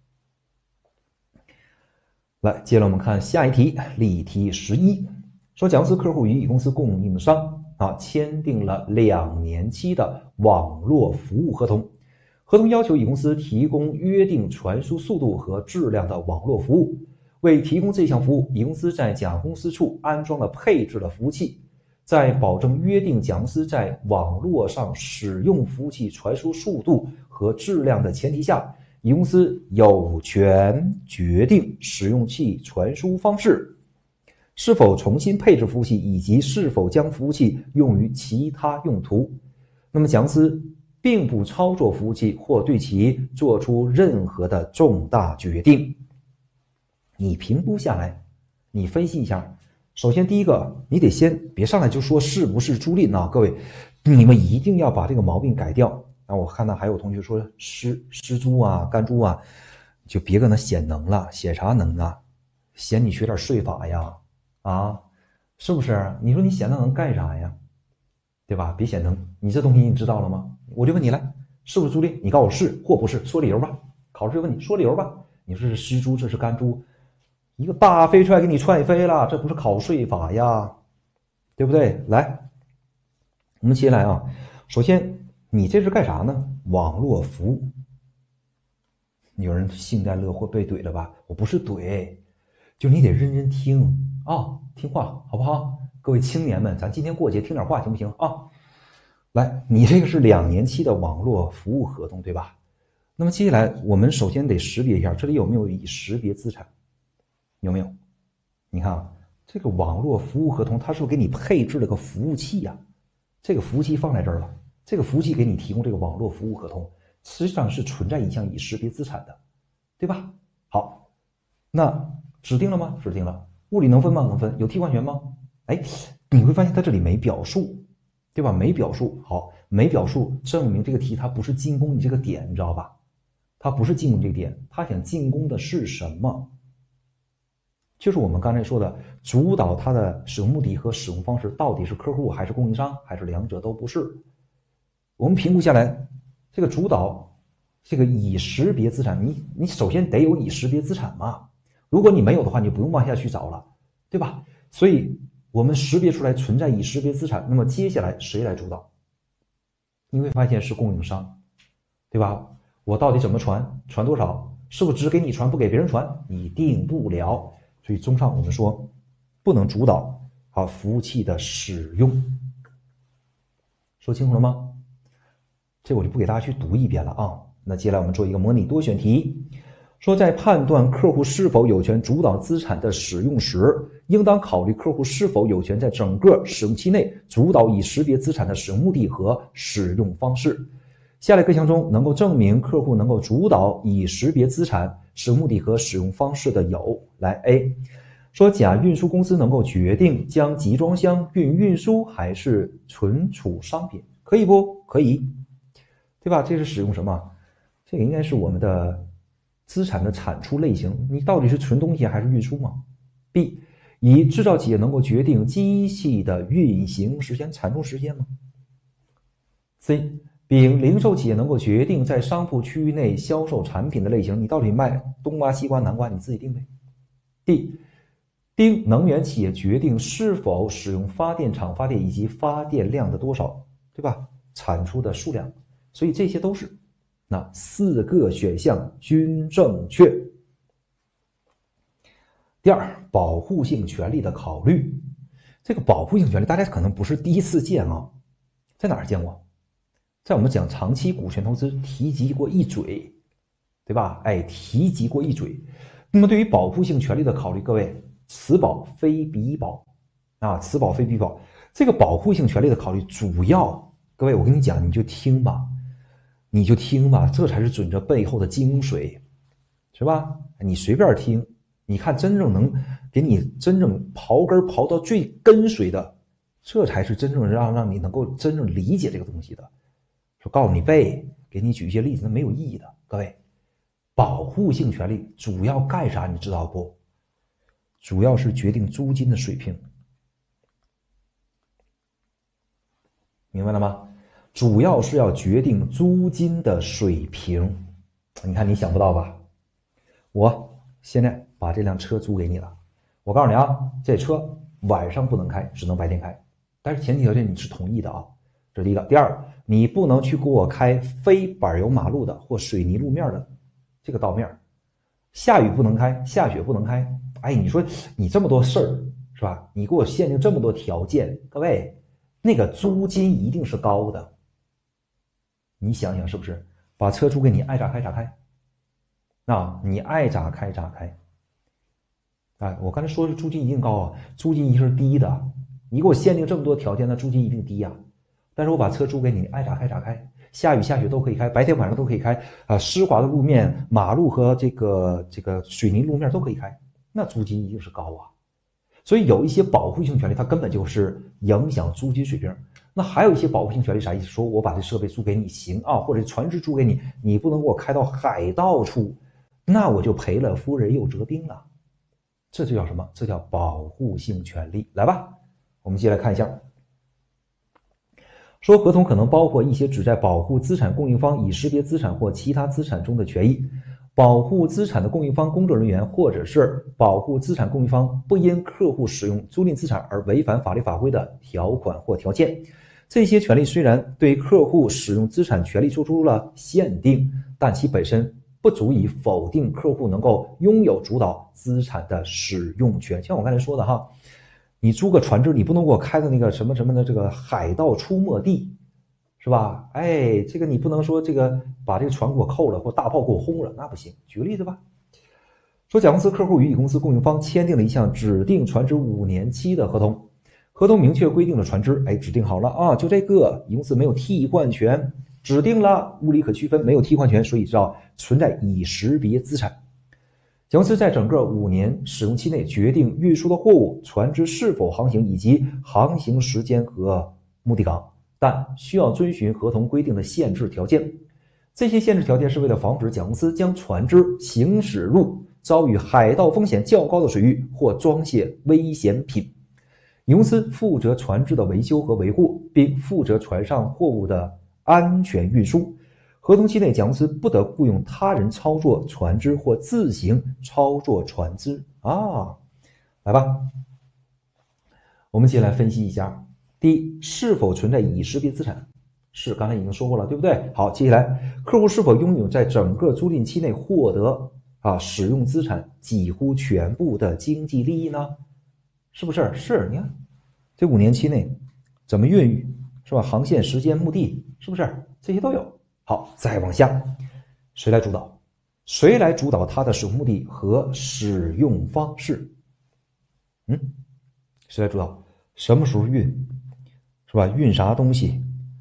来，接着我们看下一题，例题11，说甲公司客户与乙公司供应商签订了2年期的网络服务合同，合同要求乙公司提供约定传输速度和质量的网络服务。为提供这项服务，乙公司在甲公司处安装了配置的服务器，在保证约定甲公司在网络上使用服务器传输速度和质量的前提下，乙公司有权决定使用器传输方式，是否重新配置服务器，以及是否将服务器用于其他用途。那么甲公司并不操作服务器或对其做出任何的重大决定。你评估下来，你分析一下。首先第一个，你得先别上来就说是不是租赁啊，各位，你们一定要把这个毛病改掉。我看到还有同学说失租啊、干租啊，就别搁那显能了，显啥能啊？显你学点税法呀，啊，是不是？你说你显那能干啥呀？对吧？别显能，你这东西你知道了吗？我就问你来，是不是租赁？你告诉我是或不是，说理由吧。考试问你说理由吧。你说这是湿租，这是干租，一个大飞踹给你踹飞了，这不是考税法呀，对不对？来，我们接下来啊，首先你这是干啥呢？网络服务。有人幸灾乐祸被怼了吧？我不是怼，就你得认真听啊，听话好不好？各位青年们，咱今天过节听点话行不行啊？来，你这个是2年期的网络服务合同，对吧？那么接下来我们首先得识别一下，这里有没有已识别资产？有没有？你看啊，这个网络服务合同，它是不是给你配置了个服务器呀？这个服务器放在这儿了，这个服务器给你提供这个网络服务合同，实际上是存在一项已识别资产的，对吧？好，那指定了吗？指定了。物理能分吗？能分。有替换权吗？哎，你会发现它这里没表述，对吧？没表述。好，没表述证明这个题它不是进攻你这个点，你知道吧？它不是进攻这个点，它想进攻的是什么？就是我们刚才说的，主导它的使用目的和使用方式到底是客户还是供应商，还是两者都不是？我们评估下来，这个主导这个已识别资产，你首先得有已识别资产嘛。如果你没有的话，你就不用往下去找了，对吧？所以我们识别出来存在已识别资产，那么接下来谁来主导？你会发现是供应商，对吧？我到底怎么传多少？是不是只给你传不给别人传？你定不了。所以综上我们说不能主导服务器的使用。说清楚了吗？这我就不给大家去读一遍了啊。那接下来我们做一个模拟多选题，说在判断客户是否有权主导资产的使用时，应当考虑客户是否有权在整个使用期内主导已识别资产的使用目的和使用方式。 下列各项中能够证明客户能够主导已识别资产使用目的和使用方式的有，来 A， 说甲运输公司能够决定将集装箱运输还是存储商品，可以不？可以，对吧？这是使用什么？这个应该是我们的资产的产出类型，你到底是存东西还是运输吗？ B， 乙制造企业能够决定机器的运行时间、产出时间吗？ C， 丙零售企业能够决定在商铺区域内销售产品的类型，你到底卖冬瓜、西瓜、南瓜，你自己定呗。D， 丁能源企业决定是否使用发电厂发电以及发电量的多少，对吧？产出的数量，所以这些都是。那4个选项均正确。第二，保护性权利的考虑。这个保护性权利大家可能不是第一次见啊，在哪儿见过？在我们讲长期股权投资提及过一嘴，对吧？提及过一嘴。那么对于保护性权利的考虑，各位，此保非彼保啊，此保非彼保。这个保护性权利的考虑主要，各位我跟你讲，你就听吧，这才是准则背后的精髓，是吧？你随便听，你看真正能给你真正刨根刨到最根髓的，这才是真正让你能够真正理解这个东西的。说告诉你背，给你举一些例子，那没有意义的。各位，保护性权利主要干啥你知道不？主要是决定租金的水平，明白了吗？主要是要决定租金的水平。你看你想不到吧？我现在把这辆车租给你了，我告诉你啊，这车晚上不能开，只能白天开，但是前提条件你是同意的啊，这是第一个。第二，你不能去给我开非柏油马路的或水泥路面的这个道面，下雨不能开，下雪不能开。你说你这么多事儿是吧？你给我限定这么多条件，各位，那个租金一定是高的。你想想是不是？把车租给你，爱咋开咋开，你爱咋开咋开。我刚才说是租金一定高啊，租金一定是低的。你给我限定这么多条件，那租金一定低啊。但是我把车租给你，爱咋开咋开，下雨下雪都可以开，白天晚上都可以开湿滑的路面、马路和这个水泥路面都可以开，那租金一定是高啊。所以有一些保护性权利，它根本就是影响租金水平。那还有一些保护性权利啥意思？说我把这设备租给你行啊，或者船只租给你，你不能给我开到海盗处，那我就赔了夫人又折兵了。这就叫什么？这叫保护性权利。来吧，我们接下来看一下。说合同可能包括一些旨在保护资产供应方已识别资产或其他资产中的权益，保护资产的供应方工作人员，或者是保护资产供应方不因客户使用租赁资产而违反法律法规的条款或条件。这些权利虽然对客户使用资产权利做出了限定，但其本身不足以否定客户能够拥有主导资产的使用权。像我刚才说的哈，你租个船只，你不能给我开到那个什么什么的这个海盗出没地，是吧？这个你不能说这个把这个船给我扣了，或大炮给我轰了，那不行。举个例子吧，说甲公司客户与乙公司供应方签订了一项指定船只5年期的合同，合同明确规定了船只，指定好了啊，就这个，乙公司没有替换权，指定了物理可区分，没有替换权，所以叫存在已识别资产。甲公司在整个5年使用期内决定运输的货物、船只是否航行以及航行时间和目的港，但需要遵循合同规定的限制条件。这些限制条件是为了防止甲公司将船只行驶入遭遇海盗风险较高的水域或装卸危险品。乙公司负责船只的维修和维护，并负责船上货物的安全运输。合同期内，甲公司不得雇佣他人操作船只或自行操作船只来吧，我们接下来分析一下。第一，是否存在已识别资产？是，刚才已经说过了，对不对？好，接下来，客户是否拥有在整个租赁期内获得使用资产几乎全部的经济利益呢？是不是？是，你看这5年期内怎么运是吧？航线、时间、目的，是不是这些都有？好，再往下，谁来主导？谁来主导它的使用目的和使用方式？谁来主导？什么时候运，是吧？运啥东西，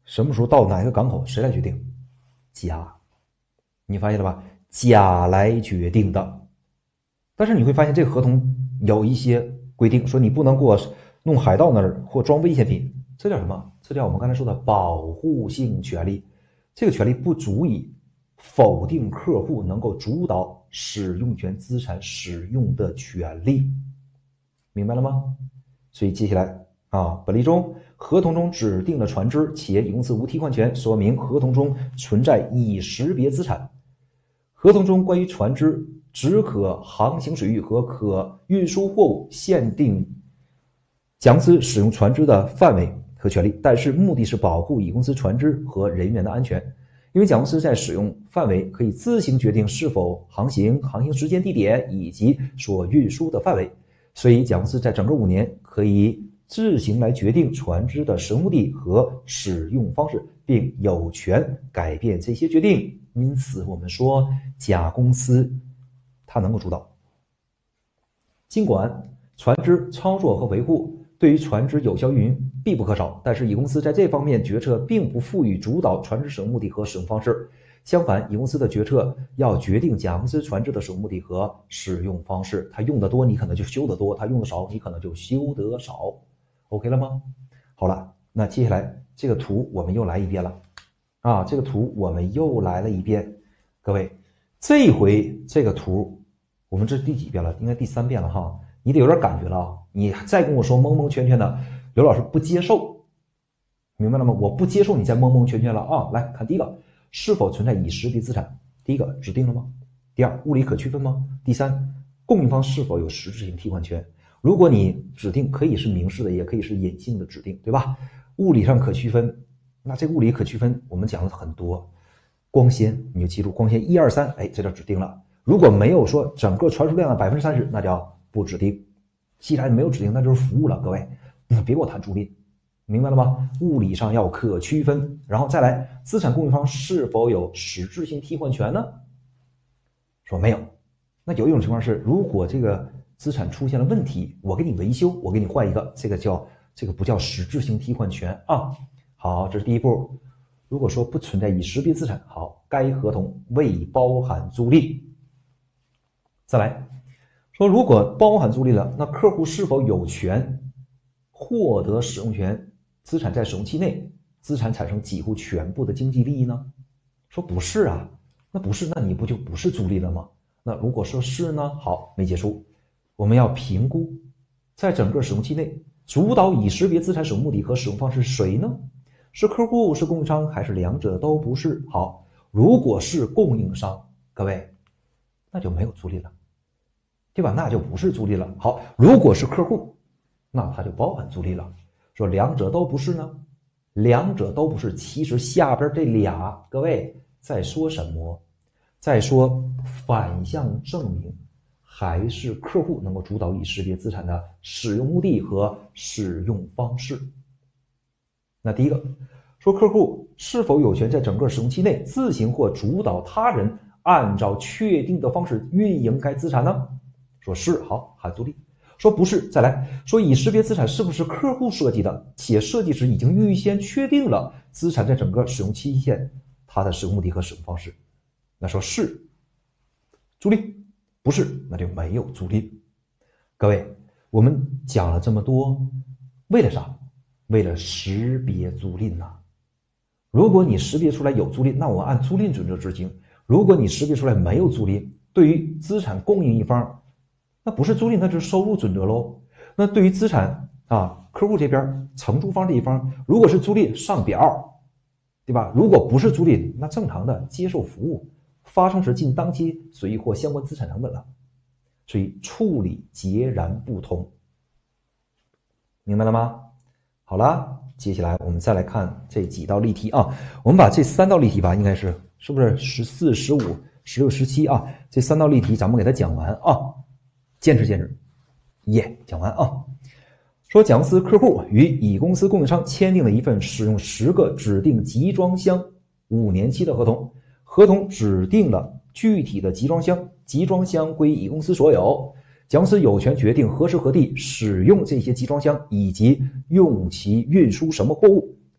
什么时候到哪个港口，谁来决定？甲。你发现了吧？甲来决定的。但是你会发现这个合同有一些规定，说你不能给我弄海盗那儿或装危险品，这叫什么？这叫我们刚才说的保护性权利。这个权利不足以否定客户能够主导使用权资产使用的权利，明白了吗？所以接下来本例中合同中指定的船只，企业乙公司无提款权，说明合同中存在已识别资产。合同中关于船只只可航行水域和可运输货物限定甲公司使用船只的范围和权利，但是目的是保护乙公司船只和人员的安全。因为甲公司在使用范围可以自行决定是否航行、航行时间、地点以及所运输的范围，所以甲公司在整个5年可以自行来决定船只的使用目的和使用方式，并有权改变这些决定。因此我们说甲公司它能够主导。尽管船只操作和维护对于船只有效运营必不可少，但是乙公司在这方面决策并不赋予主导船只使用目的和使用方式。相反，乙公司的决策要决定甲公司船只的使用目的和使用方式。它用得多，你可能就修得多；它用得少，你可能就修得少。OK 了吗？好了，那接下来这个图我们又来一遍了这个图我们又来了一遍。各位，这回这个图我们这是第几遍了？应该第3遍了哈。你得有点感觉了你再跟我说蒙蒙圈圈的，刘老师不接受，明白了吗？我不接受你再蒙蒙圈圈了来看第一个，是否存在已识别资产？第一个，指定了吗？第二，物理可区分吗？第三，供应方是否有实质性替换权？如果你指定可以是明示的，也可以是隐性的指定，对吧？物理上可区分，那这个物理可区分我们讲了很多，光纤你就记住光纤1、2、3，这叫指定了。如果没有说整个传输量的30%，那叫不指定。既然没有指定，那就是服务了。各位，别给我谈租赁，明白了吗？物理上要可区分，然后再来，资产供应方是否有实质性替换权呢？说没有。那有一种情况是，如果这个资产出现了问题，我给你维修，我给你换一个，这个不叫实质性替换权好，这是第一步。如果说不存在已识别资产，好，该合同未包含租赁。再来说，如果包含租赁了，那客户是否有权获得使用权资产在使用期内资产产生几乎全部的经济利益呢？说不是那不是，那你不就不是租赁了吗？那如果说是呢？好，没结束，我们要评估在整个使用期内主导已识别资产使用目的和使用方式是谁呢？是客户，是供应商，还是两者都不是？好，如果是供应商，各位，那就没有租赁了，对吧？那就不是租赁了。好，如果是客户，那它就包含租赁了。说两者都不是呢？两者都不是，其实下边这俩，各位在说什么？在说反向证明还是客户能够主导已识别资产的使用目的和使用方式。那第一个说，客户是否有权在整个使用期内自行或主导他人按照确定的方式运营该资产呢？说是，好，含租赁。说不是，再来说已识别资产是不是客户设计的，且设计时已经预先确定了资产在整个使用期限它的使用目的和使用方式。那说是租赁，不是那就没有租赁。各位，我们讲了这么多，为了啥？为了识别租赁如果你识别出来有租赁，那我按租赁准则执行；如果你识别出来没有租赁，对于资产供应一方，那不是租赁，那就是收入准则喽。那对于资产客户这边承租方这一方，如果是租赁上表，对吧？如果不是租赁，那正常的接受服务，发生时尽当期损益或相关资产成本了，所以处理截然不同。明白了吗？好了，接下来我们再来看这几道例题我们把这3道例题吧，应该是不是14、15、16、17这3道例题咱们给它讲完坚持坚持，讲完说甲公司客户与乙公司供应商签订了一份使用10个指定集装箱5年期的合同，合同指定了具体的集装箱，集装箱归乙公司所有，甲公司有权决定何时何地使用这些集装箱以及用其运输什么货物，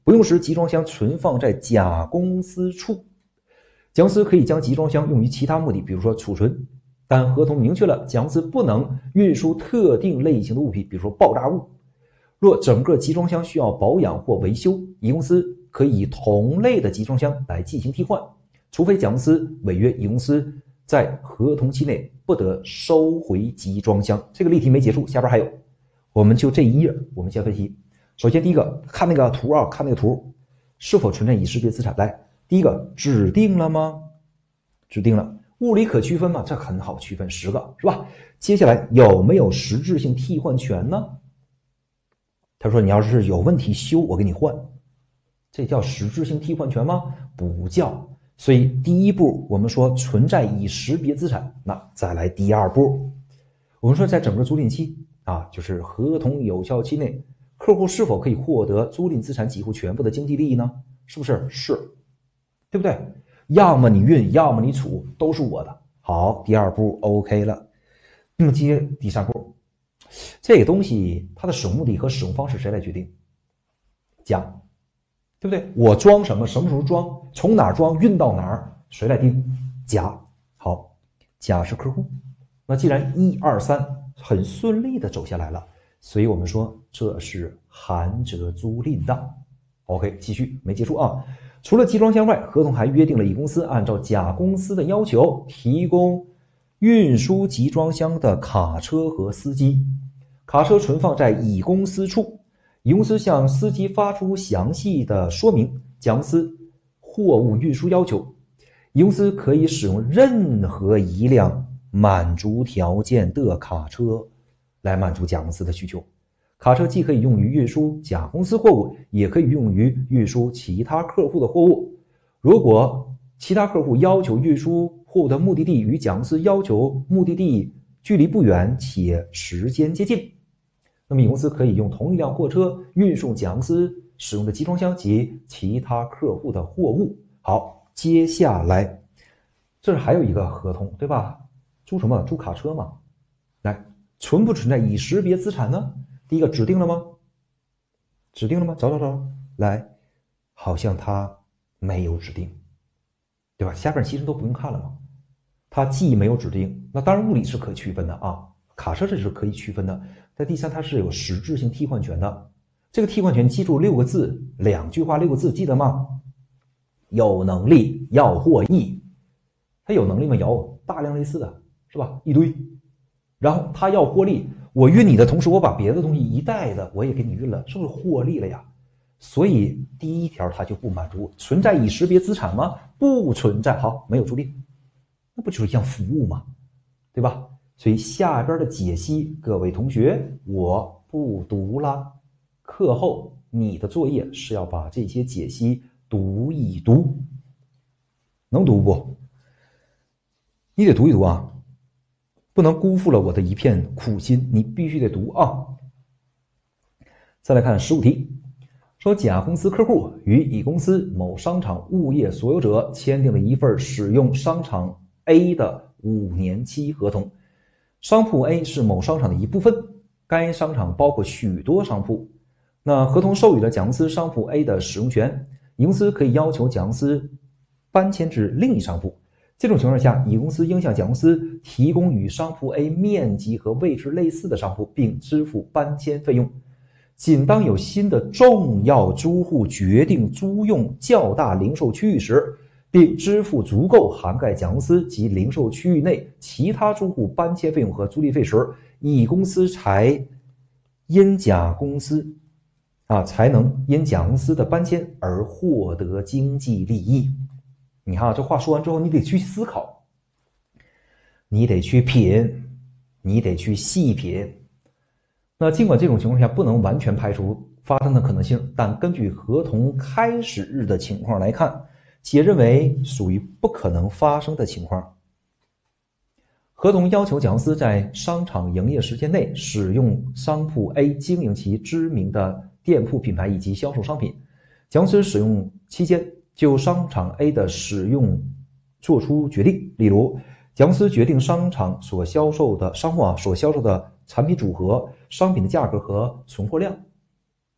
不用时，集装箱存放在甲公司处。甲公司可以将集装箱用于其他目的，比如说储存，但合同明确了甲公司不能运输特定类型的物品，比如说爆炸物。若整个集装箱需要保养或维修，乙公司可以以同类的集装箱来进行替换，除非甲公司违约，乙公司在合同期内不得收回集装箱。这个例题没结束，下边还有，我们就这一页，我们先分析。首先第一个，看那个图啊，看那个图是否存在已识别资产。来，第一个指定了吗？指定了。物理可区分吗？这很好区分，10个是吧？接下来有没有实质性替换权呢？他说你要是有问题修，我给你换，这叫实质性替换权吗？不叫。所以第一步我们说存在已识别资产，那再来第二步，我们说在整个租赁期啊，就是合同有效期内，客户是否可以获得租赁资产几乎全部的经济利益呢？是不是？是，对不对？要么你运，要么你储，都是我的。好，第二步 OK 了。那么接第三步，这个东西它的使用目的和使用方式谁来决定？甲，对不对？我装什么，什么时候装，从哪儿装，运到哪儿，谁来定？甲。好，甲是客户。那既然1、2、3很顺利的走下来了，所以我们说这是含着租赁的。OK， 继续，没结束啊。除了集装箱外，合同还约定了乙公司按照甲公司的要求提供运输集装箱的卡车和司机，卡车存放在乙公司处，乙公司向司机发出详细的说明甲公司货物运输要求，乙公司可以使用任何一辆满足条件的卡车来满足甲公司的需求。卡车既可以用于运输甲公司货物，也可以用于运输其他客户的货物。如果其他客户要求运输货物的目的地与甲公司要求目的地距离不远且时间接近，那么乙公司可以用同一辆货车运送甲公司使用的集装箱及其他客户的货物。好，接下来这还有一个合同，对吧？租什么？租卡车嘛。来，存不存在已识别资产呢？第一个指定了吗？指定了吗？找，来，好像他没有指定，对吧？下边其实都不用看了嘛。它既没有指定，那当然物理是可区分的啊，卡车这是可以区分的。在第三，它是有实质性替换权的。这个替换权记住6个字，2句话6个字，记得吗？有能力要获益。他有能力吗？有，大量类似的是吧？一堆。然后他要获利，我运你的同时，我把别的东西一带的我也给你运了，是不是获利了呀？所以第一条它就不满足。存在已识别资产吗？不存在。好，没有租赁，那不就是一项服务吗？对吧？所以下边的解析，各位同学我不读了，课后你的作业是要把这些解析读一读，能读不？你得读一读啊，不能辜负了我的一片苦心，你必须得读啊。再来看15题，说甲公司客户与乙公司某商场物业所有者签订了一份使用商场 A 的5年期合同。商铺 A 是某商场的一部分，该商场包括许多商铺。那合同授予了甲公司商铺 A 的使用权，乙公司可以要求甲公司搬迁至另一商铺。这种情况下，乙公司应向甲公司提供与商铺 A 面积和位置类似的商铺，并支付搬迁费用。仅当有新的重要租户决定租用较大零售区域时，并支付足够涵盖甲公司及零售区域内其他租户搬迁费用和租赁费时，乙公司才因甲公司才能因甲公司的搬迁而获得经济利益。你看这话说完之后，你得去思考，你得去品，你得去细品。那尽管这种情况下不能完全排除发生的可能性，但根据合同开始日的情况来看，且认为属于不可能发生的情况。合同要求甲公司在商场营业时间内使用商铺 A 经营其知名的店铺品牌以及销售商品，甲公司使用期间就商场 A 的使用做出决定，例如甲公司决定商场所销售的商户所销售的产品组合、商品的价格和存货量。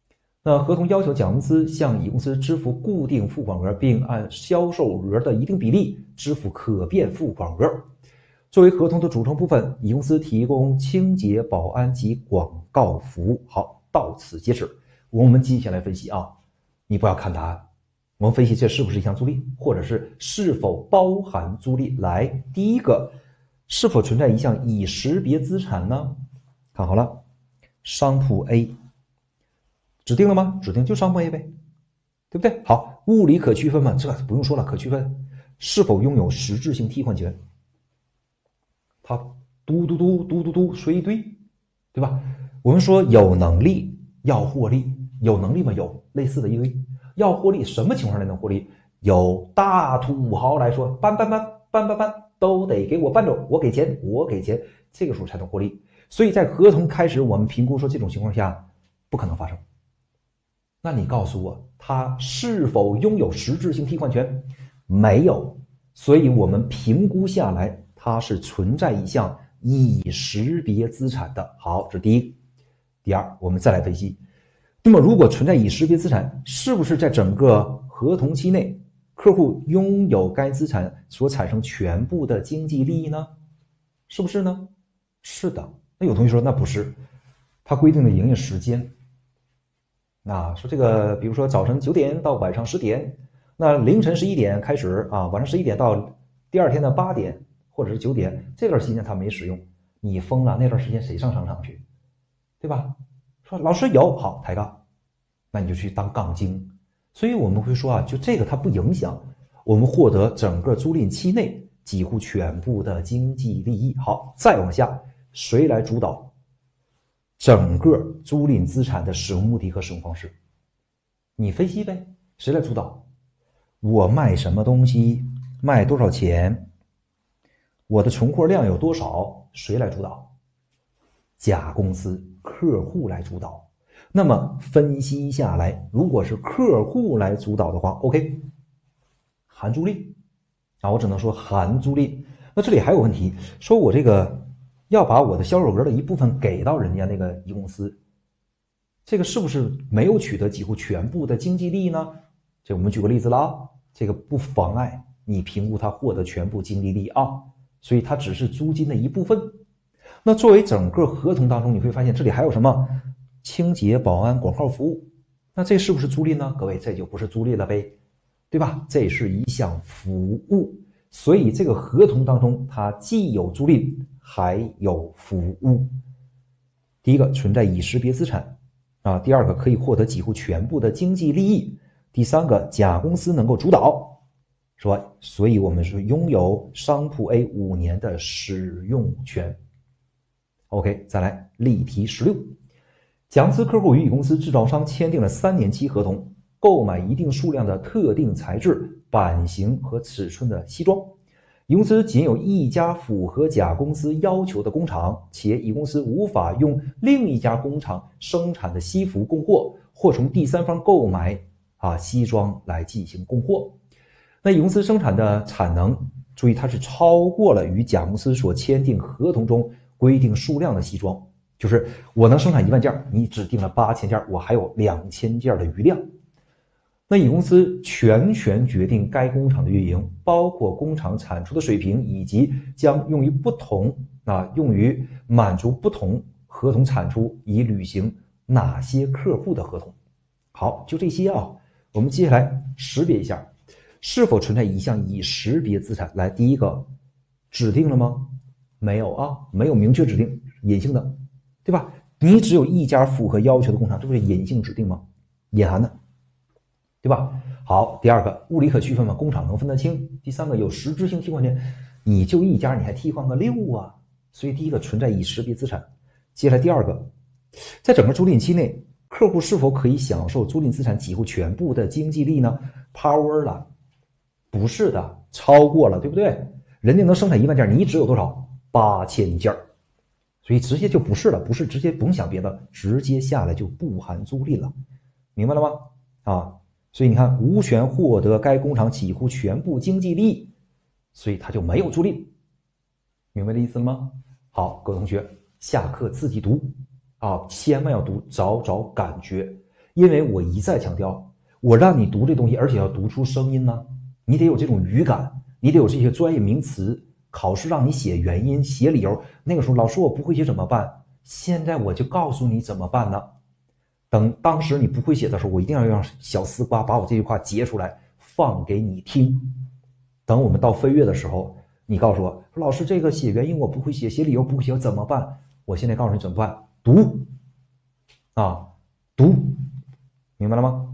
那合同要求甲公司向乙公司支付固定付款额，并按销售额的一定比例支付可变付款额。作为合同的组成部分，乙公司提供清洁、保安及广告服务。好，到此截止。我们接下来分析啊，你不要看答案，我们分析这是不是一项租赁，或者是否包含租赁。来，第一个，是否存在一项已识别资产呢？看好了，商铺 A。指定了吗？指定就商铺 A 呗，对不对？好，物理可区分吗？这不用说了，可区分。是否拥有实质性替换权？它嘟嘟嘟嘟嘟嘟说一堆，对吧？我们说有能力要获利，有能力吗？有，类似的一堆。要获利，什么情况才能获利？有大土豪来说，搬都得给我搬走，我给钱，这个时候才能获利。所以在合同开始，我们评估说这种情况下不可能发生。那你告诉我，他是否拥有实质性替换权？没有，所以我们评估下来，它是存在一项已识别资产的。好，这是第一。第二，我们再来分析。那么，如果存在已识别资产，是不是在整个合同期内，客户拥有该资产所产生全部的经济利益呢？是不是呢？是的。那有同学说，那不是，它规定的营业时间。说这个，比如说早晨9点到晚上10点，那凌晨11点开始啊，晚上11点到第二天的8点或者是9点，这段时间他没使用，你疯了？那段时间谁上商场去，对吧？说老师有，好抬杠，那你就去当杠精。所以我们会说啊，就这个它不影响我们获得整个租赁期内几乎全部的经济利益。好，再往下，谁来主导整个租赁资产的使用目的和使用方式？你分析呗，谁来主导？我卖什么东西，卖多少钱，我的存货量有多少，谁来主导？甲公司客户来主导。那么分析下来，如果是客户来主导的话 OK， 含租赁我只能说含租赁。那这里还有问题，说我这个要把我的销售额的一部分给到人家那个乙公司，这个是不是没有取得几乎全部的经济利益呢？这我们举个例子了啊，这个不妨碍你评估他获得全部经济利益啊，所以它只是租金的一部分。那作为整个合同当中，你会发现这里还有什么清洁、保安、广告服务，那这是不是租赁呢？各位，这就不是租赁了呗，对吧？这是一项服务。所以这个合同当中，它既有租赁还有服务。第一个，存在已识别资产第二个，可以获得几乎全部的经济利益。第三个，甲公司能够主导，说，所以我们是拥有商铺 A 5年的使用权。OK， 再来例题16，甲公司客户与乙公司制造商签订了3年期合同，购买一定数量的特定材质、版型和尺寸的西装。乙公司仅有一家符合甲公司要求的工厂，且乙公司无法用另一家工厂生产的西服供货，或从第三方购买西装来进行供货。那乙公司生产的产能，注意它是超过了与甲公司所签订合同中规定数量的西装，就是我能生产1万件，你只定了8000件，我还有2000件的余量。那乙公司全权决定该工厂的运营，包括工厂产出的水平，以及将用于满足不同合同产出，以履行哪些客户的合同。好，就这些我们接下来识别一下，是否存在一项已识别资产。来，第一个，指定了吗？没有没有明确指定，隐性的，对吧？你只有一家符合要求的工厂，这不是隐性指定吗？隐含的，对吧？好，第二个，物理可区分吗？工厂能分得清。第三个，有实质性替换权，你就一家，你还替换个6所以第一个，存在已识别资产。接下来第二个，在整个租赁期内，客户是否可以享受租赁资产几乎全部的经济利益呢？ Power 了，不是的，超过了，对不对？人家能生产1万件，你只有多少？8000件，所以直接就不是了，不是直接甭想别的，直接下来就不含租赁了，明白了吗？所以你看，无权获得该工厂几乎全部经济利益，所以它就没有租赁，明白这意思了吗？好，各位同学，下课自己读千万要读，找感觉。 因为我一再强调，我让你读这东西，而且要读出声音呢，你得有这种语感，你得有这些专业名词。考试让你写原因、写理由，那个时候老师我不会写怎么办？现在我就告诉你怎么办呢？等当时你不会写的时候，我一定要让小丝瓜把我这句话截出来放给你听。等我们到飞跃的时候，你告诉我说老师这个写原因我不会写，写理由不会写，怎么办？我现在告诉你怎么办，读读，明白了吗？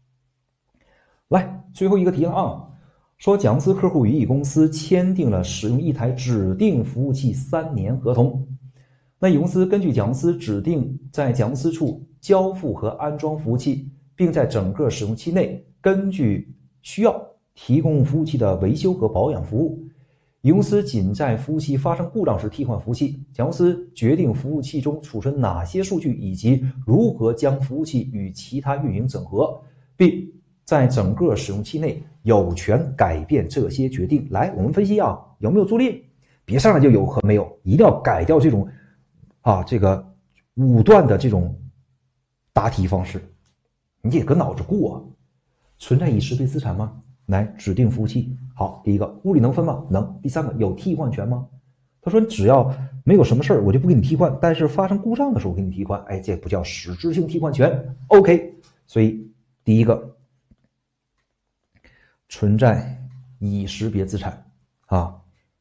来，最后一个题了啊，说讲师客户与乙公司签订了使用一台指定服务器3年合同，那乙公司根据讲师指定在讲师处交付和安装服务器，并在整个使用期内根据需要提供服务器的维修和保养服务。乙公司仅在服务器发生故障时替换服务器，讲师决定服务器中储存哪些数据以及如何将服务器与其他运营整合，并在整个使用期内有权改变这些决定。来，我们分析啊，有没有助力？别上来就有和没有，一定要改掉这种这个武断的这种答题方式，你得跟脑子过。存在已识别资产吗？来，指定服务器。好，第一个，物理能分吗？能。第三个，有替换权吗？他说只要没有什么事儿，我就不给你替换，但是发生故障的时候给你替换，哎，这不叫实质性替换权。OK， 所以第一个存在已识别资产啊。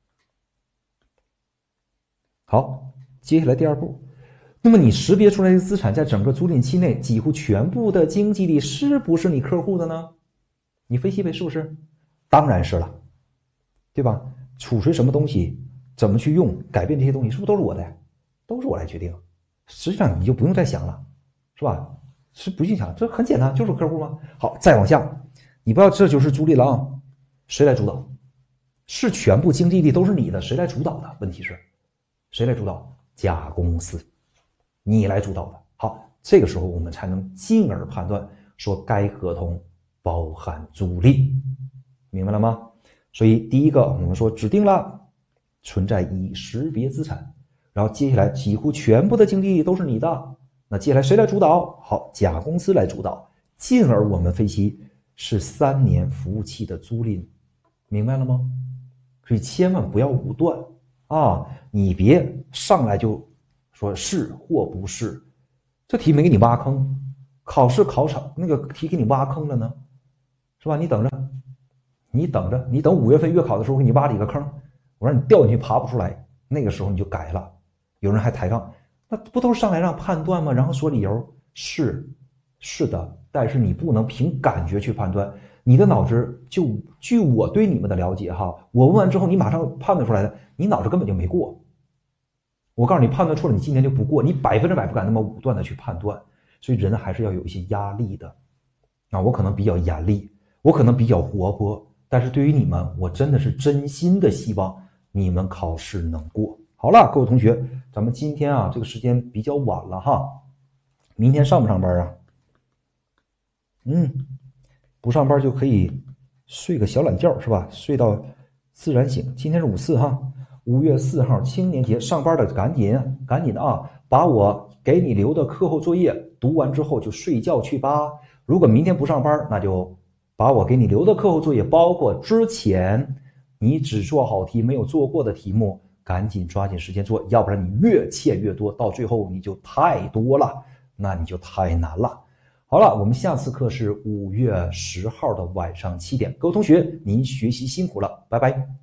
好，接下来第二步，那么你识别出来的资产在整个租赁期内几乎全部的经济力是不是你客户的呢？你分析呗，是不是？当然是了，对吧？储存什么东西，怎么去用，改变这些东西，是不是都是我的呀？都是我来决定。实际上你就不用再想了，是吧？是不用想，这很简单，就是客户吗？好，再往下，你不要这就是租赁了啊，谁来主导？是全部经济力都是你的，谁来主导的？问题是谁来主导？甲公司，你来主导的。好，这个时候我们才能进而判断说该合同包含租赁，明白了吗？所以第一个我们说指定了存在已识别资产，然后接下来几乎全部的经济力都是你的，那接下来谁来主导？好，甲公司来主导，进而我们分析是3年服务器的租赁，明白了吗？所以千万不要武断啊，你别上来就说是或不是，这题没给你挖坑，考试考场那个题给你挖坑了呢，是吧？你等着，你等5月份月考的时候给你挖几个坑，我让你掉进去爬不出来，那个时候你就改了。有人还抬杠，那不都是上来让判断吗？然后说理由，是的，但是你不能凭感觉去判断，你的脑子就据我对你们的了解哈，我问完之后你马上判断出来的，你脑子根本就没过。我告诉你，判断错了，你今天就不过，你100%不敢那么武断的去判断，所以人还是要有一些压力的。我可能比较严厉，我可能比较活泼，但是对于你们，我真的是真心的希望你们考试能过。好了，各位同学，咱们今天这个时间比较晚了哈，明天上不上班啊？不上班就可以睡个小懒觉是吧？睡到自然醒。今天是5·4哈，5月4号青年节，上班的赶紧的啊，把我给你留的课后作业读完之后就睡觉去吧。如果明天不上班，那就把我给你留的课后作业，包括之前你只做好题没有做过的题目，赶紧抓紧时间做，要不然你越欠越多，到最后你就太多了，那你就太难了。好了，我们下次课是5月10号的晚上7点，各位同学您学习辛苦了，拜拜。